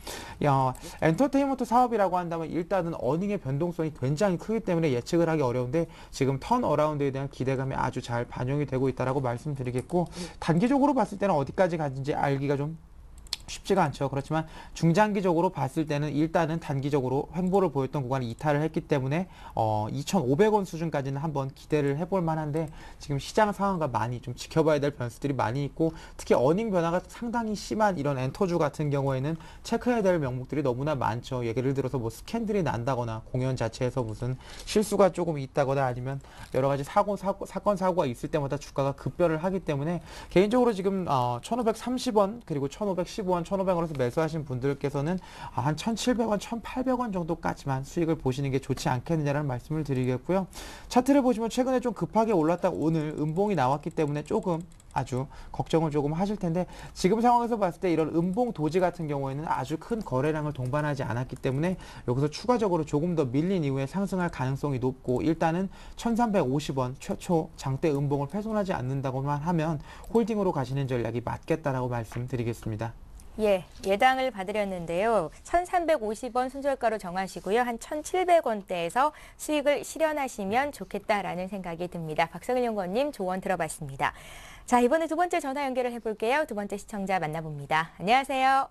D: 엔터테인먼트 사업이라고 한다면 일단은 어닝의 변동성이 굉장히 크기 때문에 예측을 하기 어려운데 지금 턴어라운드에 대한 기대감이 아주 잘 반영이 되고 있다라고 말씀드리겠고, 단기적으로 봤을 때는 어디까지 가는지 알기가 좀 쉽지가 않죠. 그렇지만 중장기적으로 봤을 때는 일단은 단기적으로 횡보를 보였던 구간이 이탈을 했기 때문에 2,500원 수준까지는 한번 기대를 해볼 만한데, 지금 시장 상황과 많이 좀 지켜봐야 될 변수들이 많이 있고, 특히 어닝 변화가 상당히 심한 이런 엔터주 같은 경우에는 체크해야 될 명목들이 너무나 많죠. 예를 들어서 뭐 스캔들이 난다거나 공연 자체에서 무슨 실수가 조금 있다거나 아니면 여러 가지 사건 사고가 있을 때마다 주가가 급변을 하기 때문에 개인적으로 지금 1,530원 그리고 1,515원 1,500원에서 매수하신 분들께서는 한 1,700원, 1,800원 정도까지만 수익을 보시는 게 좋지 않겠느냐라는 말씀을 드리겠고요. 차트를 보시면 최근에 좀 급하게 올랐다가 오늘 음봉이 나왔기 때문에 조금 아주 걱정을 조금 하실 텐데, 지금 상황에서 봤을 때 이런 음봉 도지 같은 경우에는 아주 큰 거래량을 동반하지 않았기 때문에 여기서 추가적으로 조금 더 밀린 이후에 상승할 가능성이 높고, 일단은 1,350원 최초 장대 음봉을 훼손하지 않는다고만 하면 홀딩으로 가시는 전략이 맞겠다라고 말씀드리겠습니다.
A: 예, 예당을 받으렸는데요. 1,350원 손절가로 정하시고요. 한 1,700원대에서 수익을 실현하시면 좋겠다라는 생각이 듭니다. 박성일 연구원님 조언 들어봤습니다. 자, 이번에 두 번째 전화 연결을 해볼게요. 두 번째 시청자 만나봅니다. 안녕하세요.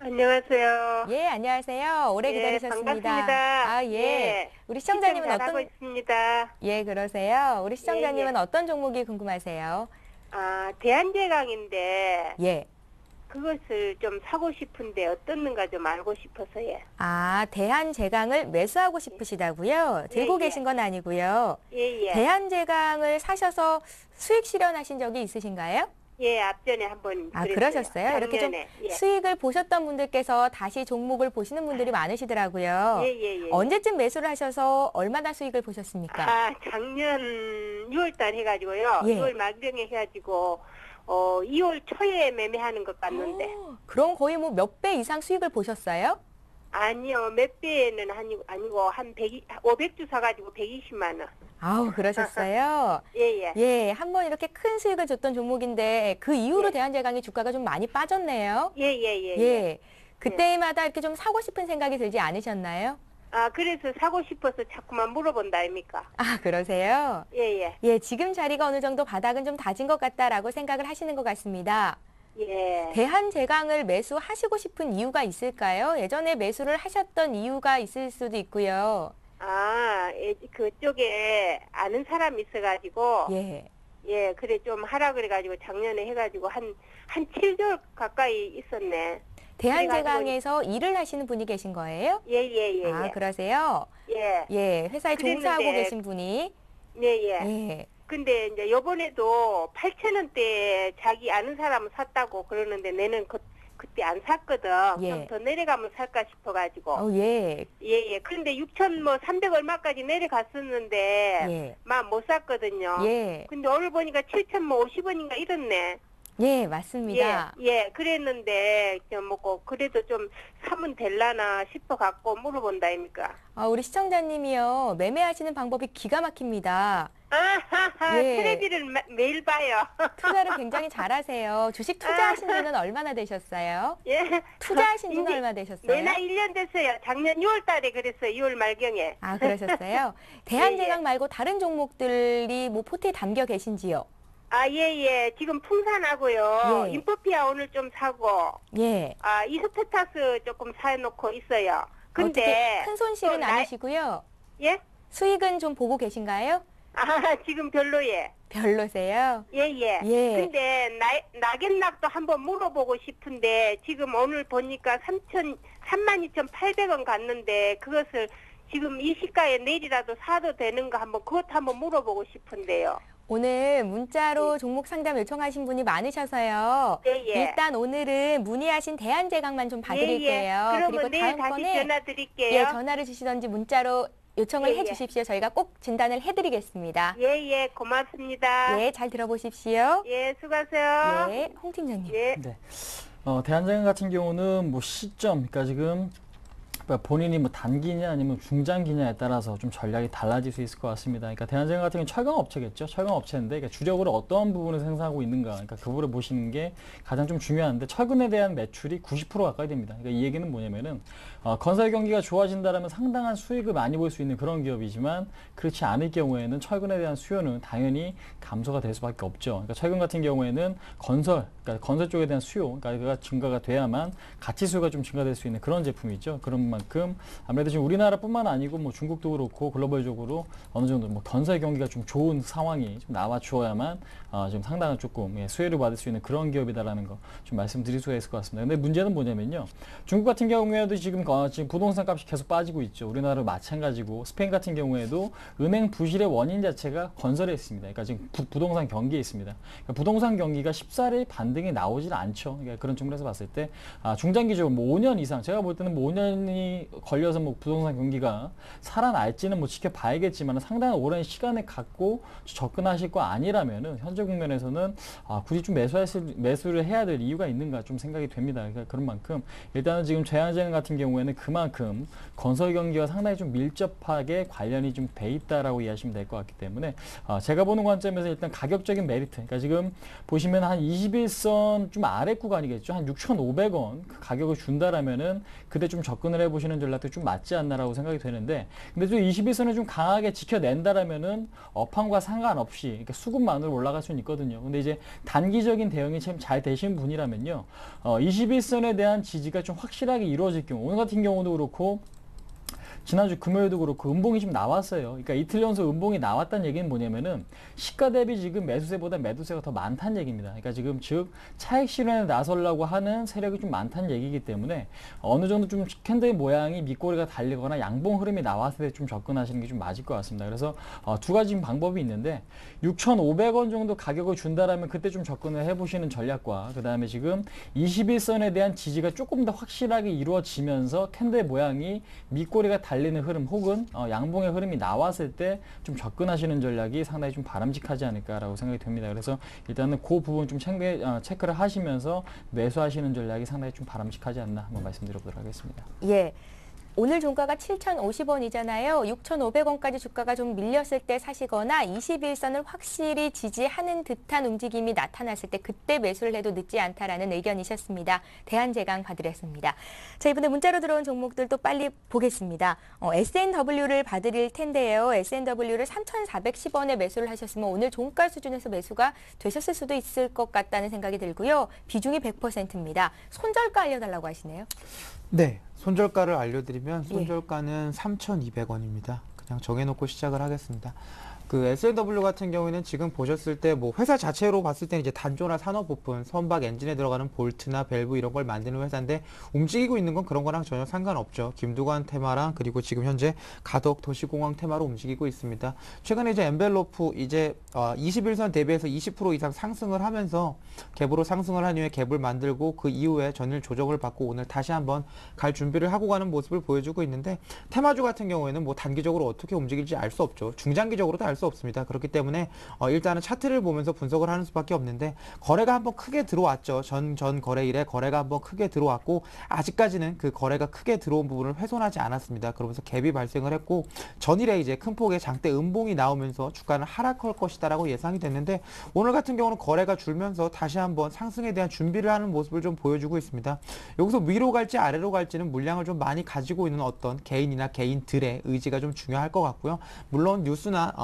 F: 안녕하세요.
A: 예, 안녕하세요. 오래 기다리셨습니다.
F: 반갑습니다.
A: 아, 예. 우리 시청자님은
F: 잘하고
A: 어떤,
F: 있습니다.
A: 예, 그러세요. 우리 시청자님은
F: 예.
A: 어떤 종목이 궁금하세요?
F: 대한제강인데
A: 예.
F: 그것을 좀 사고 싶은데 어떻는가 좀 알고 싶어서요.
A: 대한제강을 매수하고 싶으시다고요? 들고
F: 예.
A: 계신 건 아니고요.
F: 예.
A: 대한제강을 사셔서 수익 실현하신 적이 있으신가요?
F: 예, 앞전에 한번 그랬어요.
A: 그러셨어요? 이렇게 좀
F: 작년에. 예.
A: 수익을 보셨던 분들께서 다시 종목을 보시는 분들이 많으시더라고요.
F: 예.
A: 언제쯤 매수를 하셔서 얼마나 수익을 보셨습니까?
F: 작년 6월 달 해가지고요.
A: 예.
F: 6월 말경에 해가지고 2월 초에 매매하는 것 같는데.
A: 그럼 거의 뭐 몇 배 이상 수익을 보셨어요?
F: 아니요, 몇 배는 아니고 한 500주 사가지고 120만 원.
A: 아우, 그러셨어요?
F: 예.
A: 예, 한번 이렇게 큰 수익을 줬던 종목인데 그 이후로 대한제강의 주가가 좀 많이 빠졌네요.
F: 예.
A: 그때마다 이렇게 좀 사고 싶은 생각이 들지 않으셨나요?
F: 그래서 사고 싶어서 자꾸만 물어본다 아닙니까?
A: 그러세요?
F: 예.
A: 예, 지금 자리가 어느 정도 바닥은 좀 다진 것 같다라고 생각을 하시는 것 같습니다.
F: 예.
A: 대한제강을 매수하시고 싶은 이유가 있을까요? 예전에 매수를 하셨던 이유가 있을 수도 있고요.
F: 그쪽에 아는 사람이 있어가지고,
A: 예.
F: 그래 좀 하라 그래가지고 작년에 해가지고 한 7개월 가까이 있었네.
A: 대한제강에서 일을 하시는 분이 계신 거예요?
F: 예.
A: 그러세요?
F: 예.
A: 회사에
F: 그랬는데,
A: 종사하고 계신 분이?
F: 예.
A: 예.
F: 근데 이제 요번에도 8,000원대에 자기 아는 사람은 샀다고 그러는데 내는 그때 안 샀거든.
A: 예.
F: 좀 더 내려가면 살까 싶어가지고.
A: 예.
F: 그런데 6,300 얼마까지 내려갔었는데
A: 예.
F: 막 못 샀거든요.
A: 예.
F: 근데 오늘 보니까 7,050원인가 이렇네.
A: 예, 맞습니다.
F: 그랬는데 좀 먹고 그래도 좀 사면 될라나 싶어 갖고 물어본다 아닙니까?
A: 우리 시청자님이요. 매매하시는 방법이 기가 막힙니다. 예.
F: 텔레비를 매일 봐요.
A: 투자를 굉장히 잘하세요. 주식 투자하신 지는 얼마나 되셨어요?
F: 예.
A: 투자하신 지는
F: 이제
A: 얼마나 되셨어요?
F: 내나 1년 됐어요. 작년 6월 달에 그랬어요. 6월 말경에.
A: 그러셨어요? 대한제강 말고 다른 종목들이 뭐 포트에 담겨 계신지요?
F: 예. 지금 풍산하고요.
A: 예.
F: 인포피아 오늘 좀 사고.
A: 예.
F: 이소페타스 조금 사놓고 있어요. 근데
A: 어떻게 큰 손실은
F: 또
A: 아니시고요?
F: 예?
A: 수익은 좀 보고 계신가요?
F: 지금 별로예.
A: 별로세요?
F: 예. 근데 낙엽락도 한번 물어보고 싶은데 지금 오늘 보니까 32,800원 갔는데 그것을 지금 이 시가에 내일이라도 사도 되는가 그것도 한번 물어보고 싶은데요.
A: 오늘 문자로 종목 상담 요청하신 분이 많으셔서요.
F: 예, 예.
A: 일단 오늘은 문의하신 대한제강만 좀 봐드릴게요.
F: 예, 예. 그러면
A: 그리고
F: 내일 다시
A: 다음번에
F: 전화 드릴게요.
A: 예, 전화를 주시던지 문자로 요청을
F: 예, 예.
A: 해주십시오. 저희가 꼭 진단을 해드리겠습니다.
F: 예, 예. 고맙습니다.
A: 예, 잘 들어보십시오.
F: 예, 수고하세요.
A: 예, 홍 팀장님.
F: 예.
E: 네. 대한제강 같은 경우는 뭐 시점, 그러니까 지금 본인이 뭐 단기냐 아니면 중장기냐에 따라서 좀 전략이 달라질 수 있을 것 같습니다. 그러니까 대한제강 같은 경우는 철강 업체겠죠. 철강 업체인데 그러니까 주력으로 어떤 부분을 생산하고 있는가, 그러니까 그 부분을 보시는 게 가장 좀 중요한데 철근에 대한 매출이 90% 가까이 됩니다. 그러니까 이 얘기는 뭐냐면은 건설 경기가 좋아진다라면 상당한 수익을 많이 볼 수 있는 그런 기업이지만 그렇지 않을 경우에는 철근에 대한 수요는 당연히 감소가 될 수밖에 없죠. 그러니까 철근 같은 경우에는 그러니까 건설 쪽에 대한 수요, 그러니까 증가가 돼야만 가치 수요가 좀 증가될 수 있는 그런 제품이죠. 그런 만큼 아무래도 지금 우리나라뿐만 아니고 뭐 중국도 그렇고 글로벌적으로 어느 정도 뭐 건설 경기가 좀 좋은 상황이 좀 나와 주어야만 좀 상당한 조금 수혜를 받을 수 있는 그런 기업이다라는 거 좀 말씀드릴 수가 있을 것 같습니다. 근데 문제는 뭐냐면요. 중국 같은 경우에도 지금 부동산 값이 계속 빠지고 있죠. 우리나라도 마찬가지고 스페인 같은 경우에도 은행 부실의 원인 자체가 건설에 있습니다. 그러니까 지금 부동산 경기에 있습니다. 그러니까 부동산 경기가 쉽사리 반등이 나오질 않죠. 그러니까 그런 측면에서 봤을 때 중장기적으로 뭐 5년 이상, 제가 볼 때는 뭐 5년이 걸려서 뭐 부동산 경기가 살아날지는 뭐 지켜봐야겠지만 상당히 오랜 시간을 갖고 접근하실 거 아니라면은 현재 국면에서는 굳이 좀 매수를 해야 될 이유가 있는가 좀 생각이 됩니다. 그러니까 그런 만큼 일단은 지금 제한제강 같은 경우에는 그만큼 건설 경기와 상당히 좀 밀접하게 관련이 좀 돼 있다라고 이해하시면 될 것 같기 때문에 제가 보는 관점에서 일단 가격적인 메리트, 그러니까 지금 보시면 한 21선 좀 아래 구간이겠죠. 한 6,500원 그 가격을 준다라면은 그때 좀 접근을 해보시는 전략도 좀 맞지 않나라고 생각이 되는데, 근데 또 21선을 좀 강하게 지켜낸다라면은 업황과 상관없이 그러니까 수급만으로 올라갈 수는 있거든요. 근데 이제 단기적인 대응이 참 잘 되신 분이라면요, 21선에 대한 지지가 좀 확실하게 이루어질 경우, 오늘 같은 경우도 그렇고 지난주 금요일도 그렇고 음봉이 좀 나왔어요. 그러니까 이틀 연속 음봉이 나왔다는 얘기는 뭐냐면은 시가 대비 지금 매수세보다 매도세가 더 많다는 얘기입니다. 그러니까 지금 즉 차익 실현에 나서려고 하는 세력이 좀 많다는 얘기이기 때문에 어느 정도 좀 캔들 모양이 밑꼬리가 달리거나 양봉 흐름이 나왔을 때 좀 접근하시는 게 좀 맞을 것 같습니다. 그래서 두 가지 방법이 있는데 6,500원 정도 가격을 준다라면 그때 좀 접근을 해보시는 전략과 그 다음에 지금 21선에 대한 지지가 조금 더 확실하게 이루어지면서 캔들 모양이 밑꼬리가 달리는 흐름 혹은 양봉의 흐름이 나왔을 때 좀 접근하시는 전략이 상당히 좀 바람직하지 않을까라고 생각이 됩니다. 그래서 일단은 그 부분 좀 체크를 하시면서 매수하시는 전략이 상당히 좀 바람직하지 않나 한번 말씀드려보도록 하겠습니다.
A: 예. 오늘 종가가 7,050원이잖아요. 6,500원까지 주가가 좀 밀렸을 때 사시거나 21선을 확실히 지지하는 듯한 움직임이 나타났을 때 그때 매수를 해도 늦지 않다라는 의견이셨습니다. 대한제강 봐드렸습니다. 자, 이번에 문자로 들어온 종목들 또 빨리 보겠습니다. SNW를 봐드릴 텐데요. SNW를 3,410원에 매수를 하셨으면 오늘 종가 수준에서 매수가 되셨을 수도 있을 것 같다는 생각이 들고요. 비중이 100%입니다. 손절가 알려달라고 하시네요.
D: 네, 손절가를 알려드리면 손절가는 3,200원입니다. 그냥 정해놓고 시작을 하겠습니다. 그 SNW 같은 경우에는 지금 보셨을 때 뭐 회사 자체로 봤을 때는 이제 단조나 산업 부품, 선박 엔진에 들어가는 볼트나 밸브 이런 걸 만드는 회사인데 움직이고 있는 건 그런 거랑 전혀 상관없죠. 김두관 테마랑 그리고 지금 현재 가덕 도시공항 테마로 움직이고 있습니다. 최근에 이제 엔벨로프 이제 21선 대비해서 20% 이상 상승을 하면서 갭으로 상승을 한 이후에 갭을 만들고 그 이후에 전일 조정을 받고 오늘 다시 한번 갈 준비를 하고 가는 모습을 보여주고 있는데, 테마주 같은 경우에는 뭐 단기적으로 어떻게 움직일지 알 수 없죠. 중장기적으로도 알 수 없습니다. 그렇기 때문에 일단은 차트를 보면서 분석을 하는 수밖에 없는데, 거래가 한번 크게 들어왔죠. 전 거래일에 거래가 한번 크게 들어왔고 아직까지는 그 거래가 크게 들어온 부분을 훼손하지 않았습니다. 그러면서 갭이 발생을 했고 전일에 이제 큰 폭의 장대 음봉이 나오면서 주가는 하락할 것이다라고 예상이 됐는데, 오늘 같은 경우는 거래가 줄면서 다시 한번 상승에 대한 준비를 하는 모습을 좀 보여주고 있습니다. 여기서 위로 갈지 아래로 갈지는 물량을 좀 많이 가지고 있는 어떤 개인이나 개인들의 의지가 좀 중요할 것 같고요. 물론 뉴스나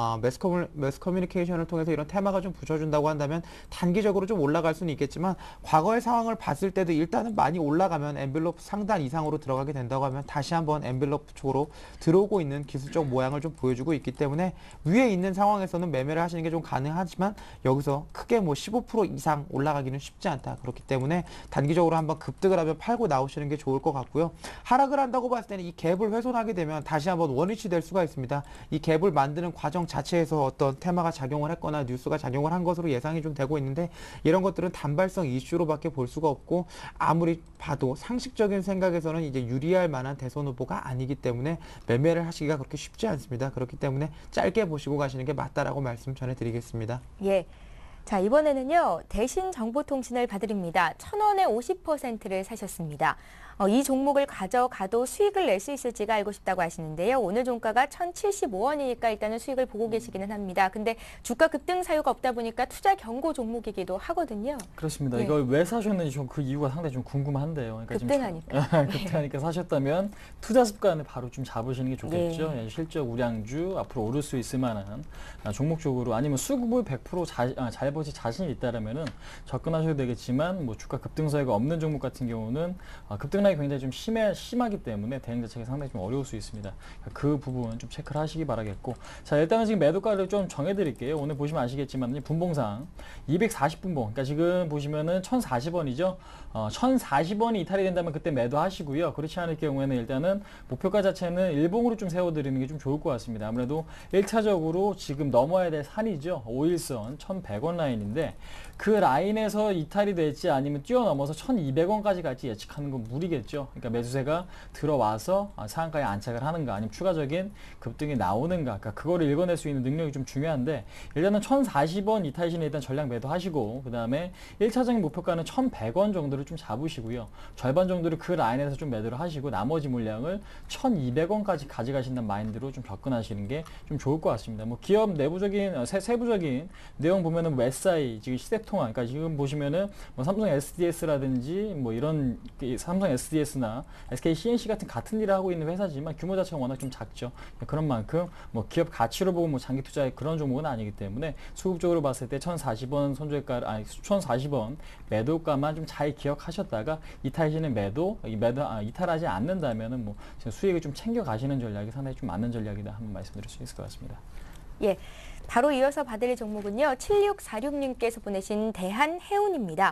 D: 매스 커뮤니케이션을 통해서 이런 테마가 좀 붙여준다고 한다면 단기적으로 좀 올라갈 수는 있겠지만, 과거의 상황을 봤을 때도 일단은 많이 올라가면 엔벨로프 상단 이상으로 들어가게 된다고 하면 다시 한번 엔벨로프 쪽으로 들어오고 있는 기술적 모양을 좀 보여주고 있기 때문에 위에 있는 상황에서는 매매를 하시는 게 좀 가능하지만 여기서 크게 뭐 15% 이상 올라가기는 쉽지 않다. 그렇기 때문에 단기적으로 한번 급등을 하면 팔고 나오시는 게 좋을 것 같고요. 하락을 한다고 봤을 때는 이 갭을 훼손하게 되면 다시 한번 원위치 될 수가 있습니다. 이 갭을 만드는 과정 자체에 자체에서 어떤 테마가 작용을 했거나 뉴스가 작용을 한 것으로 예상이 좀 되고 있는데 이런 것들은 단발성 이슈로밖에 볼 수가 없고 아무리 봐도 상식적인 생각에서는 이제 유리할 만한 대선 후보가 아니기 때문에 매매를 하시기가 그렇게 쉽지 않습니다. 그렇기 때문에 짧게 보시고 가시는 게 맞다라고 말씀 전해드리겠습니다.
A: 예. 자, 이번에는요, 대신 정보통신을 봐드립니다. 1,000원에 50%를 사셨습니다. 이 종목을 가져가도 수익을 낼 수 있을지가 알고 싶다고 하시는데요. 오늘 종가가 1,075원이니까 일단은 수익을 보고 계시기는 합니다. 근데 주가 급등 사유가 없다 보니까 투자 경고 종목이기도 하거든요.
E: 그렇습니다.
A: 예.
E: 이걸 왜 사셨는지 좀 그 이유가 상당히 좀 궁금한데요. 그러니까
A: 급등하니까.
E: 급등하니까 사셨다면 투자 습관을 바로 좀 잡으시는 게 좋겠죠.
A: 네.
E: 실적 우량주 앞으로 오를 수 있을 만한 종목 쪽으로 아니면 수급을 100% 잘 버실 자신이 있다라면은 접근하셔도 되겠지만 뭐 주가 급등 사유가 없는 종목 같은 경우는 급등량이 굉장히 좀 심하기 때문에 대응 자체가 상당히 좀 어려울 수 있습니다. 그 부분 좀 체크를 하시기 바라겠고, 자 일단은 지금 매도가를 좀 정해드릴게요. 오늘 보시면 아시겠지만 분봉상 240분봉, 그러니까 지금 보시면은 1,040원이죠. 1,040원이 이탈이 된다면 그때 매도하시고요. 그렇지 않을 경우에는 일단은 목표가 자체는 일봉으로 좀 세워드리는 게 좀 좋을 것 같습니다. 아무래도 1차적으로 지금 넘어야 될 산이죠. 5일선 1,100원 라인인데 그 라인에서 이탈이 될지 아니면 뛰어넘어서 1,200원까지 갈지 예측하는 건 무리겠죠. 그러니까 매수세가 들어와서 상한가에 안착을 하는가 아니면 추가적인 급등이 나오는가, 그러니까 그거를 읽어낼 수 있는 능력이 좀 중요한데 일단은 1,040원 이탈 시에 일단 전량 매도하시고 그 다음에 1차적인 목표가는 1,100원 정도를 좀 잡으시고요. 절반 정도를 그 라인에서 좀 매도를 하시고 나머지 물량을 1,200원까지 가져가신다는 마인드로 좀 접근하시는 게 좀 좋을 것 같습니다. 뭐 기업 내부적인 세부적인 내용 보면은 SI 지금 시대통화, 그러니까 지금 보시면은 뭐 삼성 SDS라든지 뭐 이런 삼성 SDS나 SK CNC 같은 일을 하고 있는 회사지만 규모 자체가 워낙 좀 작죠. 그런 만큼 뭐 기업 가치로 보고 뭐 장기 투자의 그런 종목은 아니기 때문에 수급적으로 봤을 때 1,040원 손절가, 1,040원 매도가만 좀 잘 기억하셨다가 이탈 시는 이탈하지 않는다면은 뭐 수익을 좀 챙겨 가시는 전략이 상당히 좀 맞는 전략이다 한번 말씀드릴 수 있을 것 같습니다.
A: 예. 바로 이어서 봐드릴 종목은요. 7646님께서 보내신 대한해운입니다.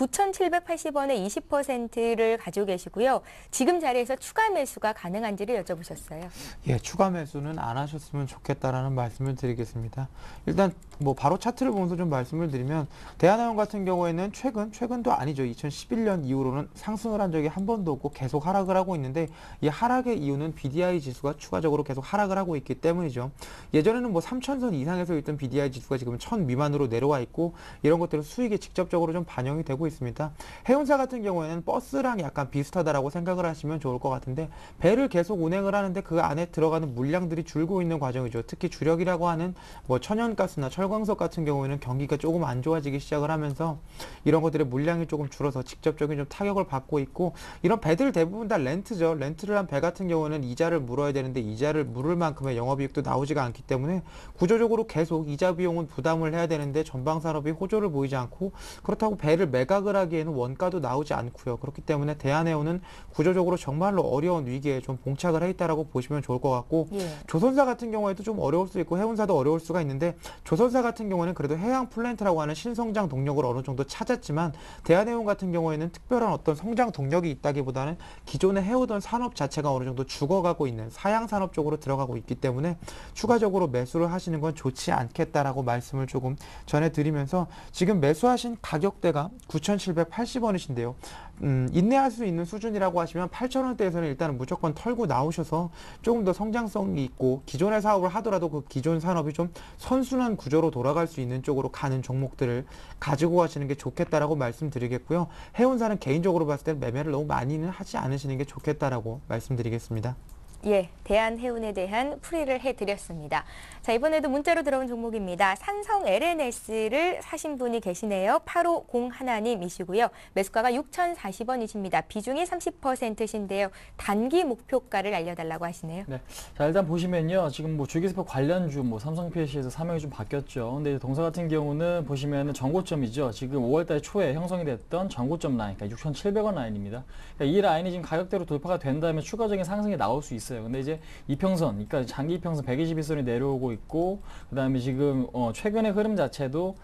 A: 9,780원에 20%를 가지고 계시고요. 지금 자리에서 추가 매수가 가능한지를 여쭤보셨어요.
D: 예, 추가 매수는 안 하셨으면 좋겠다라는 말씀을 드리겠습니다. 일단 뭐 바로 차트를 보면서 좀 말씀을 드리면 대한해운 같은 경우에는 최근도 아니죠. 2011년 이후로는 상승을 한 적이 한 번도 없고 계속 하락을 하고 있는데 이 하락의 이유는 BDI 지수가 추가적으로 계속 하락을 하고 있기 때문이죠. 예전에는 뭐 3,000선 이상에서 있던 BDI 지수가 지금 1,000 미만으로 내려와 있고 이런 것들은 수익에 직접적으로 좀 반영이 되고 있습니다. 해운사 같은 경우에는 버스랑 약간 비슷하다라고 생각을 하시면 좋을 것 같은데 배를 계속 운행을 하는데 그 안에 들어가는 물량들이 줄고 있는 과정이죠. 특히 주력이라고 하는 뭐 천연가스나 철광석 같은 경우에는 경기가 조금 안 좋아지기 시작을 하면서 이런 것들의 물량이 조금 줄어서 직접적인 좀 타격을 받고 있고, 이런 배들 대부분 다 렌트죠. 렌트를 한 배 같은 경우는 이자를 물어야 되는데 이자를 물을 만큼의 영업이익도 나오지가 않기 때문에 구조적으로 계속 이자 비용은 부담을 해야 되는데 전방산업이 호조를 보이지 않고, 그렇다고 배를 매각을 하기에는 원가도 나오지 않고요. 그렇기 때문에 대한해운은 구조적으로 정말로 어려운 위기에 좀 봉착을 해 있다라고 보시면 좋을 것 같고,
A: 예.
D: 조선사 같은 경우에도 좀 어려울 수 있고 해운사도 어려울 수가 있는데 조선사 같은 경우는 그래도 해양 플랜트라고 하는 신성장 동력을 어느 정도 찾았지만 대한해운 같은 경우에는 특별한 어떤 성장 동력이 있다기보다는 기존에 해오던 산업 자체가 어느 정도 죽어가고 있는 사양 산업 쪽으로 들어가고 있기 때문에 추가적으로 매수를 하시는 건 좋지 않겠다라고 말씀을 조금 전해드리면서, 지금 매수하신 가격대가 9,780원이신데요. 인내할 수 있는 수준이라고 하시면 8,000원대에서는 일단은 무조건 털고 나오셔서 조금 더 성장성이 있고 기존의 사업을 하더라도 그 기존 산업이 좀 선순환 구조로 돌아갈 수 있는 쪽으로 가는 종목들을 가지고 가시는 게 좋겠다라고 말씀드리겠고요. 해운사는 개인적으로 봤을 때 매매를 너무 많이는 하지 않으시는 게 좋겠다라고 말씀드리겠습니다.
A: 예, 대한해운에 대한 풀이를 해드렸습니다. 자, 이번에도 문자로 들어온 종목입니다. 산성 LNS를 사신 분이 계시네요. 8501님이시고요. 매수가가 6,040원이십니다. 비중이 30%신데요. 단기 목표가를 알려달라고 하시네요.
E: 네. 자, 일단 보시면요. 지금 뭐 주기스포 관련주, 뭐 삼성 PLC에서 사명이 좀 바뀌었죠. 근데 동사 같은 경우는 보시면은 정고점이죠. 지금 5월달 초에 형성이 됐던 정고점 라인, 그러니까 6,700원 라인입니다. 그러니까 이 라인이 지금 가격대로 돌파가 된다면 추가적인 상승이 나올 수 있어요. 있어요. 근데 이제 이평선, 그러니까 장기 이평선 121선이 내려오고 있고, 그 다음에 지금 최근의 흐름 자체도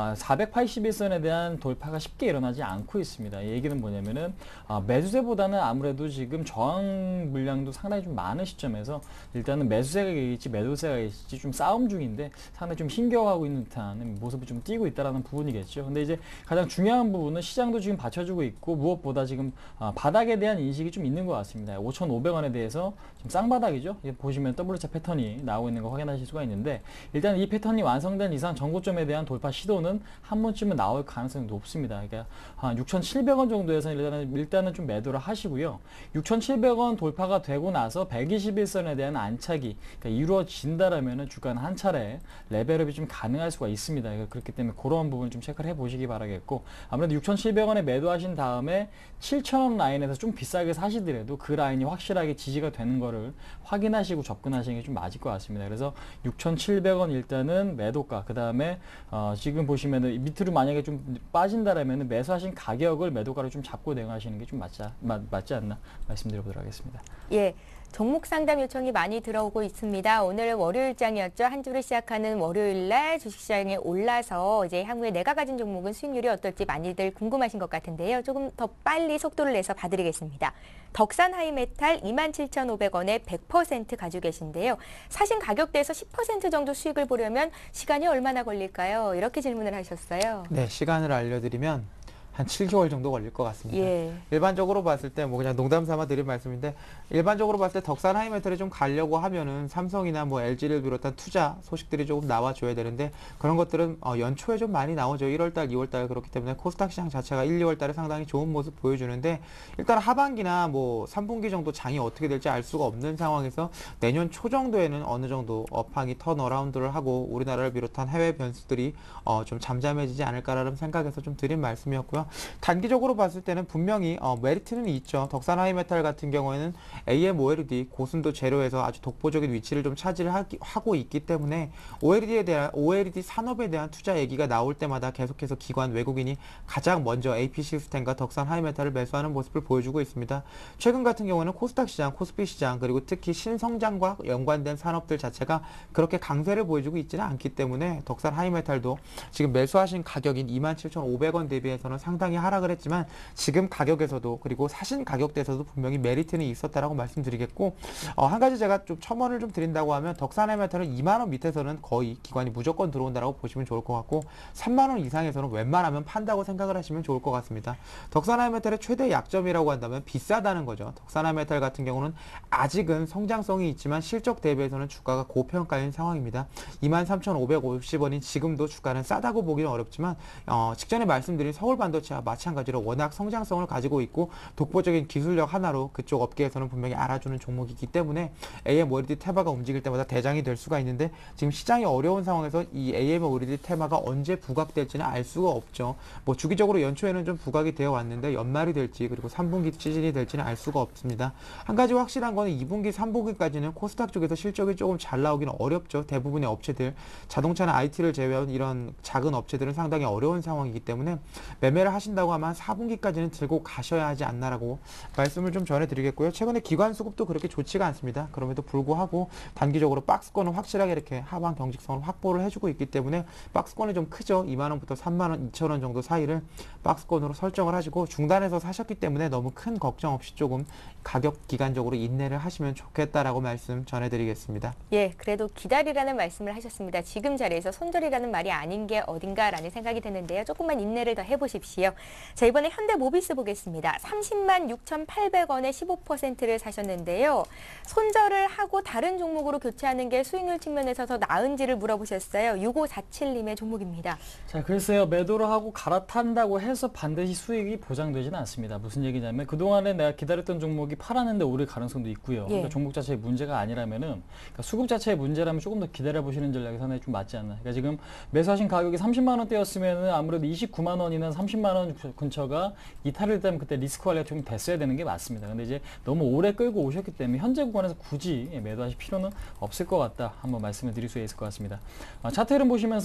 E: 481선에 대한 돌파가 쉽게 일어나지 않고 있습니다. 이 얘기는 뭐냐면은 매수세보다는 아무래도 지금 저항 물량도 상당히 좀 많은 시점에서 일단은 매수세가 있을지 매도세가 있을지 좀 싸움 중인데 상당히 좀 힘겨워하고 있는 듯한 모습이 좀 띄고 있다라는 부분이겠죠. 근데 이제 가장 중요한 부분은 시장도 지금 받쳐주고 있고 무엇보다 지금 바닥에 대한 인식이 좀 있는 것 같습니다. 5,500원에 대해서 지금 쌍바닥이죠. 보시면 W자 패턴이 나오고 있는 거 확인하실 수가 있는데 일단 이 패턴이 완성된 이상 전고점에 대한 돌파 시도는 한 번쯤은 나올 가능성이 높습니다. 그러니까 6,700원 정도에서 일단은 좀 매도를 하시고요. 6,700원 돌파가 되고 나서 121선에 대한 안착이 그러니까 이루어진다라면 주가는 한 차례 레벨업이 좀 가능할 수가 있습니다. 그러니까 그렇기 때문에 그런 부분을 좀 체크를 해보시기 바라겠고 아무래도 6,700원에 매도하신 다음에 7,000원 라인에서 좀 비싸게 사시더라도 그 라인이 확실하게 지지가 되는 거를 확인하시고 접근하시는 게 좀 맞을 것 같습니다. 그래서 6,700원 일단은 매도가 그 다음에 지금 보시면은 밑으로 만약에 좀 빠진다라면 매수하신 가격을 매도가로 좀 잡고 대응하시는 게 좀 맞지 않나 말씀드려보도록 하겠습니다.
A: 예. 종목 상담 요청이 많이 들어오고 있습니다. 오늘 월요일장이었죠. 한 주를 시작하는 월요일날 주식시장에 올라서 이제 향후에 내가 가진 종목은 수익률이 어떨지 많이들 궁금하신 것 같은데요. 조금 더 빨리 속도를 내서 봐드리겠습니다. 덕산 하이메탈 27,500원에 100% 가지고 계신데요. 사신 가격대에서 10% 정도 수익을 보려면 시간이 얼마나 걸릴까요? 이렇게 질문을 하셨어요.
D: 네, 시간을 알려드리면 한 7개월 정도 걸릴 것 같습니다.
A: 예.
D: 일반적으로 봤을 때 뭐 그냥 농담 삼아 드린 말씀인데 일반적으로 봤을 때 덕산 하이메탈이 좀 가려고 하면은 삼성이나 뭐 LG를 비롯한 투자 소식들이 조금 나와줘야 되는데 그런 것들은 연초에 좀 많이 나오죠. 1월달, 2월달 그렇기 때문에 코스닥 시장 자체가 1, 2월달에 상당히 좋은 모습 보여주는데 일단 하반기나 뭐 3분기 정도 장이 어떻게 될지 알 수가 없는 상황에서 내년 초 정도에는 어느 정도 업황이 턴어라운드를 하고 우리나라를 비롯한 해외 변수들이 좀 잠잠해지지 않을까라는 생각에서 좀 드린 말씀이었고요. 단기적으로 봤을 때는 분명히 메리트는 있죠. 덕산 하이메탈 같은 경우에는 AMOLED 고순도 재료에서 아주 독보적인 위치를 좀 차지를 하고 있기 때문에 OLED 산업에 대한 투자 얘기가 나올 때마다 계속해서 기관 외국인이 가장 먼저 AP 시스템과 덕산 하이메탈을 매수하는 모습을 보여주고 있습니다. 최근 같은 경우는 코스닥 시장, 코스피 시장 그리고 특히 신성장과 연관된 산업들 자체가 그렇게 강세를 보여주고 있지는 않기 때문에 덕산 하이메탈도 지금 매수하신 가격인 27,500원 대비해서는 상당히 하락을 했지만 지금 가격에서도 그리고 사신 가격대에서도 분명히 메리트는 있었다라고 말씀드리겠고 한 가지 제가 좀 첨언을 좀 드린다고 하면 덕산 하이메탈은 2만원 밑에서는 거의 기관이 무조건 들어온다라고 보시면 좋을 것 같고 3만원 이상에서는 웬만하면 판다고 생각을 하시면 좋을 것 같습니다. 덕산 하이메탈의 최대 약점이라고 한다면 비싸다는 거죠. 덕산 하이메탈 같은 경우는 아직은 성장성이 있지만 실적 대비해서는 주가가 고평가인 상황입니다. 23,550원인 지금도 주가는 싸다고 보기는 어렵지만 직전에 말씀드린 서울 반도체와 마찬가지로 워낙 성장성을 가지고 있고 독보적인 기술력 하나로 그쪽 업계에서는 분명히 알아주는 종목이기 때문에 AMOLED 테마가 움직일 때마다 대장이 될 수가 있는데 지금 시장이 어려운 상황에서 이 AMOLED 테마가 언제 부각될지는 알 수가 없죠. 뭐 주기적으로 연초에는 좀 부각이 되어 왔는데 연말이 될지 그리고 3분기 시즌이 될지는 알 수가 없습니다. 한 가지 확실한 거는 2분기, 3분기까지는 코스닥 쪽에서 실적이 조금 잘 나오기는 어렵죠. 대부분의 업체들, 자동차나 IT를 제외한 이런 작은 업체들은 상당히 어려운 상황이기 때문에 매매를 하신다고 하면 4분기까지는 들고 가셔야 하지 않나라고 말씀을 좀 전해드리겠고요. 최근에 기관 수급도 그렇게 좋지가 않습니다. 그럼에도 불구하고 단기적으로 박스권은 확실하게 이렇게 하방 경직성을 확보를 해주고 있기 때문에 박스권이 좀 크죠. 2만원부터 3만원 2천원 정도 사이를 박스권으로 설정을 하시고 중단해서 사셨기 때문에 너무 큰 걱정 없이 조금 가격 기간적으로 인내를 하시면 좋겠다라고 말씀 전해드리겠습니다.
A: 예, 그래도 기다리라는 말씀을 하셨습니다. 지금 자리에서 손절이라는 말이 아닌 게 어딘가라는 생각이 드는데요. 조금만 인내를 더 해보십시오. 자, 이번에 현대모비스 보겠습니다. 30만 6,800원에 15%를 사셨는데요. 손절을 하고 다른 종목으로 교체하는 게 수익률 측면에서 더 나은지를 물어보셨어요. 6547님의 종목입니다.
E: 자, 글쎄요. 매도를 하고 갈아탄다고 해서 반드시 수익이 보장되지는 않습니다. 무슨 얘기냐면 그동안에 내가 기다렸던 종목이 팔았는데 오를 가능성도 있고요.
A: 예.
E: 그러니까 종목 자체의 문제가 아니라면은 그러니까 수급 자체의 문제라면 조금 더 기다려 보시는 전략이 상당히 좀 맞지 않나. 그러니까 지금 매수하신 가격이 30만 원대였으면은 아무래도 29만 원이나 30만 30만 원 근처가 이탈을 했다면 그때 리스크 관리가 좀 됐어야 되는 게 맞습니다. 근데 이제 너무 오래 끌고 오셨기 때문에 현재 구간에서 굳이 매도하실 필요는 없을 것 같다. 한번 말씀을 드릴 수 있을 것 같습니다. 차트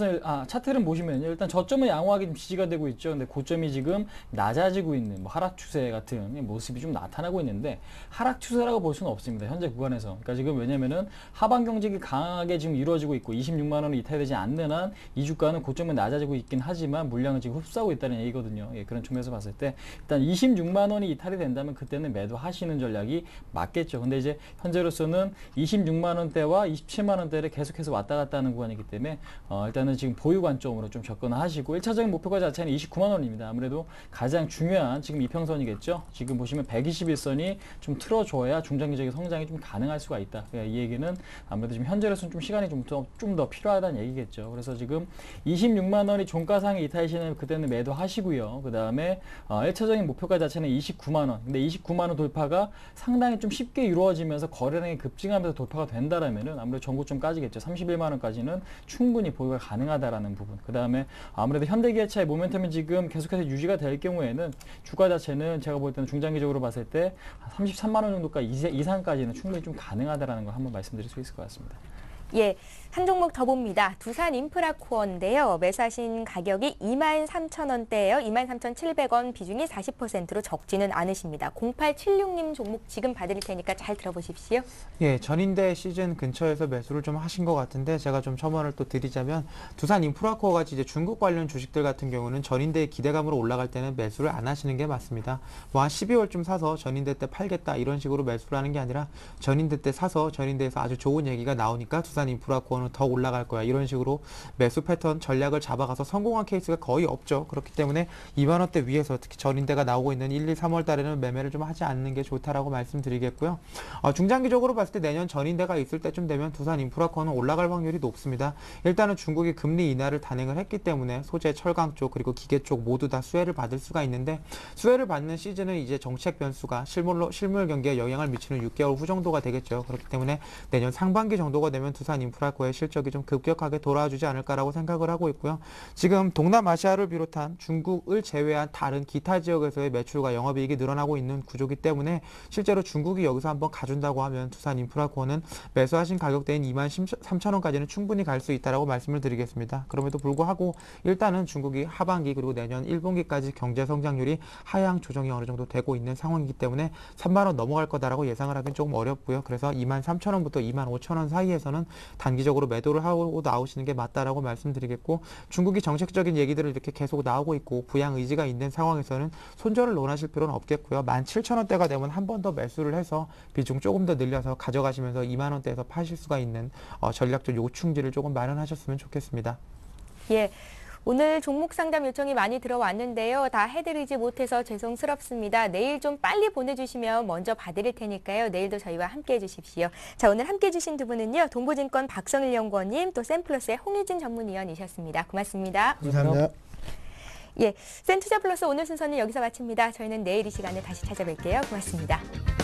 E: 흐름 보시면 일단 저점은 양호하게 좀 지지가 되고 있죠. 근데 고점이 지금 낮아지고 있는 하락 추세 같은 모습이 좀 나타나고 있는데 하락 추세라고 볼 수는 없습니다. 현재 구간에서. 그러니까 지금 왜냐면은 하방 경직이 강하게 지금 이루어지고 있고 26만 원이 이탈되지 않는 한 이 주가는 고점은 낮아지고 있긴 하지만 물량은 지금 흡수하고 있다는 얘기거든요. 그런 측면에서 봤을 때 일단 26만 원이 이탈이 된다면 그때는 매도하시는 전략이 맞겠죠. 근데 이제 현재로서는 26만 원대와 27만 원대를 계속해서 왔다 갔다 하는 구간이기 때문에 일단은 지금 보유 관점으로 좀 접근을 하시고 1차적인 목표가 자체는 29만 원입니다. 아무래도 가장 중요한 지금 이평선이겠죠. 지금 보시면 121선이 좀 틀어줘야 중장기적인 성장이 좀 가능할 수가 있다. 그러니까 이 얘기는 아무래도 지금 현재로서는 좀 시간이 좀 더 필요하다는 얘기겠죠. 그래서 지금 26만 원이 종가상에 이탈시는 그때는 매도하시고요. 그 다음에 1차적인 목표가 자체는 29만 원. 근데 29만 원 돌파가 상당히 좀 쉽게 이루어지면서 거래량이 급증하면서 돌파가 된다라면은 아무래도 전고점까지겠죠. 31만 원까지는 충분히 보유가 가능하다라는 부분. 그 다음에 아무래도 현대기아차의 모멘텀이 지금 계속해서 유지가 될 경우에는 주가 자체는 제가 볼 때는 중장기적으로 봤을 때 33만 원 정도까지 이상까지는 충분히 좀 가능하다라는 걸 한번 말씀드릴 수 있을 것 같습니다.
A: 예, 한 종목 더 봅니다. 두산 인프라코어인데요. 매수하신 가격이 23,000원대예요. 23,700원, 비중이 40%로 적지는 않으십니다. 0876님 종목 지금 봐드릴 테니까 잘 들어보십시오.
D: 예, 전인대 시즌 근처에서 매수를 좀 하신 것 같은데 제가 좀 첨언을 또 드리자면 두산 인프라코어 같이 이제 중국 관련 주식들 같은 경우는 전인대의 기대감으로 올라갈 때는 매수를 안 하시는 게 맞습니다. 뭐 한 12월쯤 사서 전인대 때 팔겠다 이런 식으로 매수를 하는 게 아니라 전인대 때 사서 전인대에서 아주 좋은 얘기가 나오니까 두산 인프라코어는 더 올라갈 거야 이런 식으로 매수 패턴 전략을 잡아가서 성공한 케이스가 거의 없죠. 그렇기 때문에 2만 원대 위에서 특히 전인대가 나오고 있는 1, 2, 3월 달에는 매매를 좀 하지 않는 게 좋다라고 말씀드리겠고요. 중장기적으로 봤을 때 내년 전인대가 있을 때쯤 되면 두산 인프라코어는 올라갈 확률이 높습니다. 일단은 중국이 금리 인하를 단행을 했기 때문에 소재, 철강 쪽 그리고 기계 쪽 모두 다 수혜를 받을 수가 있는데 수혜를 받는 시즌은 이제 정책 변수가 실물 경기에 영향을 미치는 6개월 후 정도가 되겠죠. 그렇기 때문에 내년 상반기 정도가 되면 두산 인프라코어의 실적이 좀 급격하게 돌아와주지 않을까라고 생각을 하고 있고요. 지금 동남아시아를 비롯한 중국을 제외한 다른 기타 지역에서의 매출과 영업이익이 늘어나고 있는 구조이기 때문에 실제로 중국이 여기서 한번 가준다고 하면 두산 인프라코어는 매수하신 가격대인 23,000원까지는 충분히 갈 수 있다라고 말씀을 드리겠습니다. 그럼에도 불구하고 일단은 중국이 하반기 그리고 내년 1분기까지 경제 성장률이 하향 조정이 어느 정도 되고 있는 상황이기 때문에 3만 원 넘어갈 거다라고 예상을 하긴 조금 어렵고요. 그래서 23,000원부터 25,000원 사이에서는 단기적으로 매도를 하고 나오시는 게 맞다라고 말씀드리겠고 중국이 정책적인 얘기들을 이렇게 계속 나오고 있고 부양 의지가 있는 상황에서는 손절을 논하실 필요는 없겠고요. 17,000원대가 되면 한 번 더 매수를 해서 비중 조금 더 늘려서 가져가시면서 2만 원대에서 파실 수가 있는 전략적 요충지를 조금 마련하셨으면 좋겠습니다.
A: 예. 오늘 종목 상담 요청이 많이 들어왔는데요. 다 해드리지 못해서 죄송스럽습니다. 내일 좀 빨리 보내주시면 먼저 봐드릴 테니까요. 내일도 저희와 함께해 주십시오. 자, 오늘 함께해 주신 두 분은요. 동부증권 박성일 연구원님, 또 샘플러스의 홍희진 전문위원이셨습니다. 고맙습니다.
G: 감사합니다.
A: 예, 센투자플러스 오늘 순서는 여기서 마칩니다. 저희는 내일 이 시간에 다시 찾아뵐게요. 고맙습니다.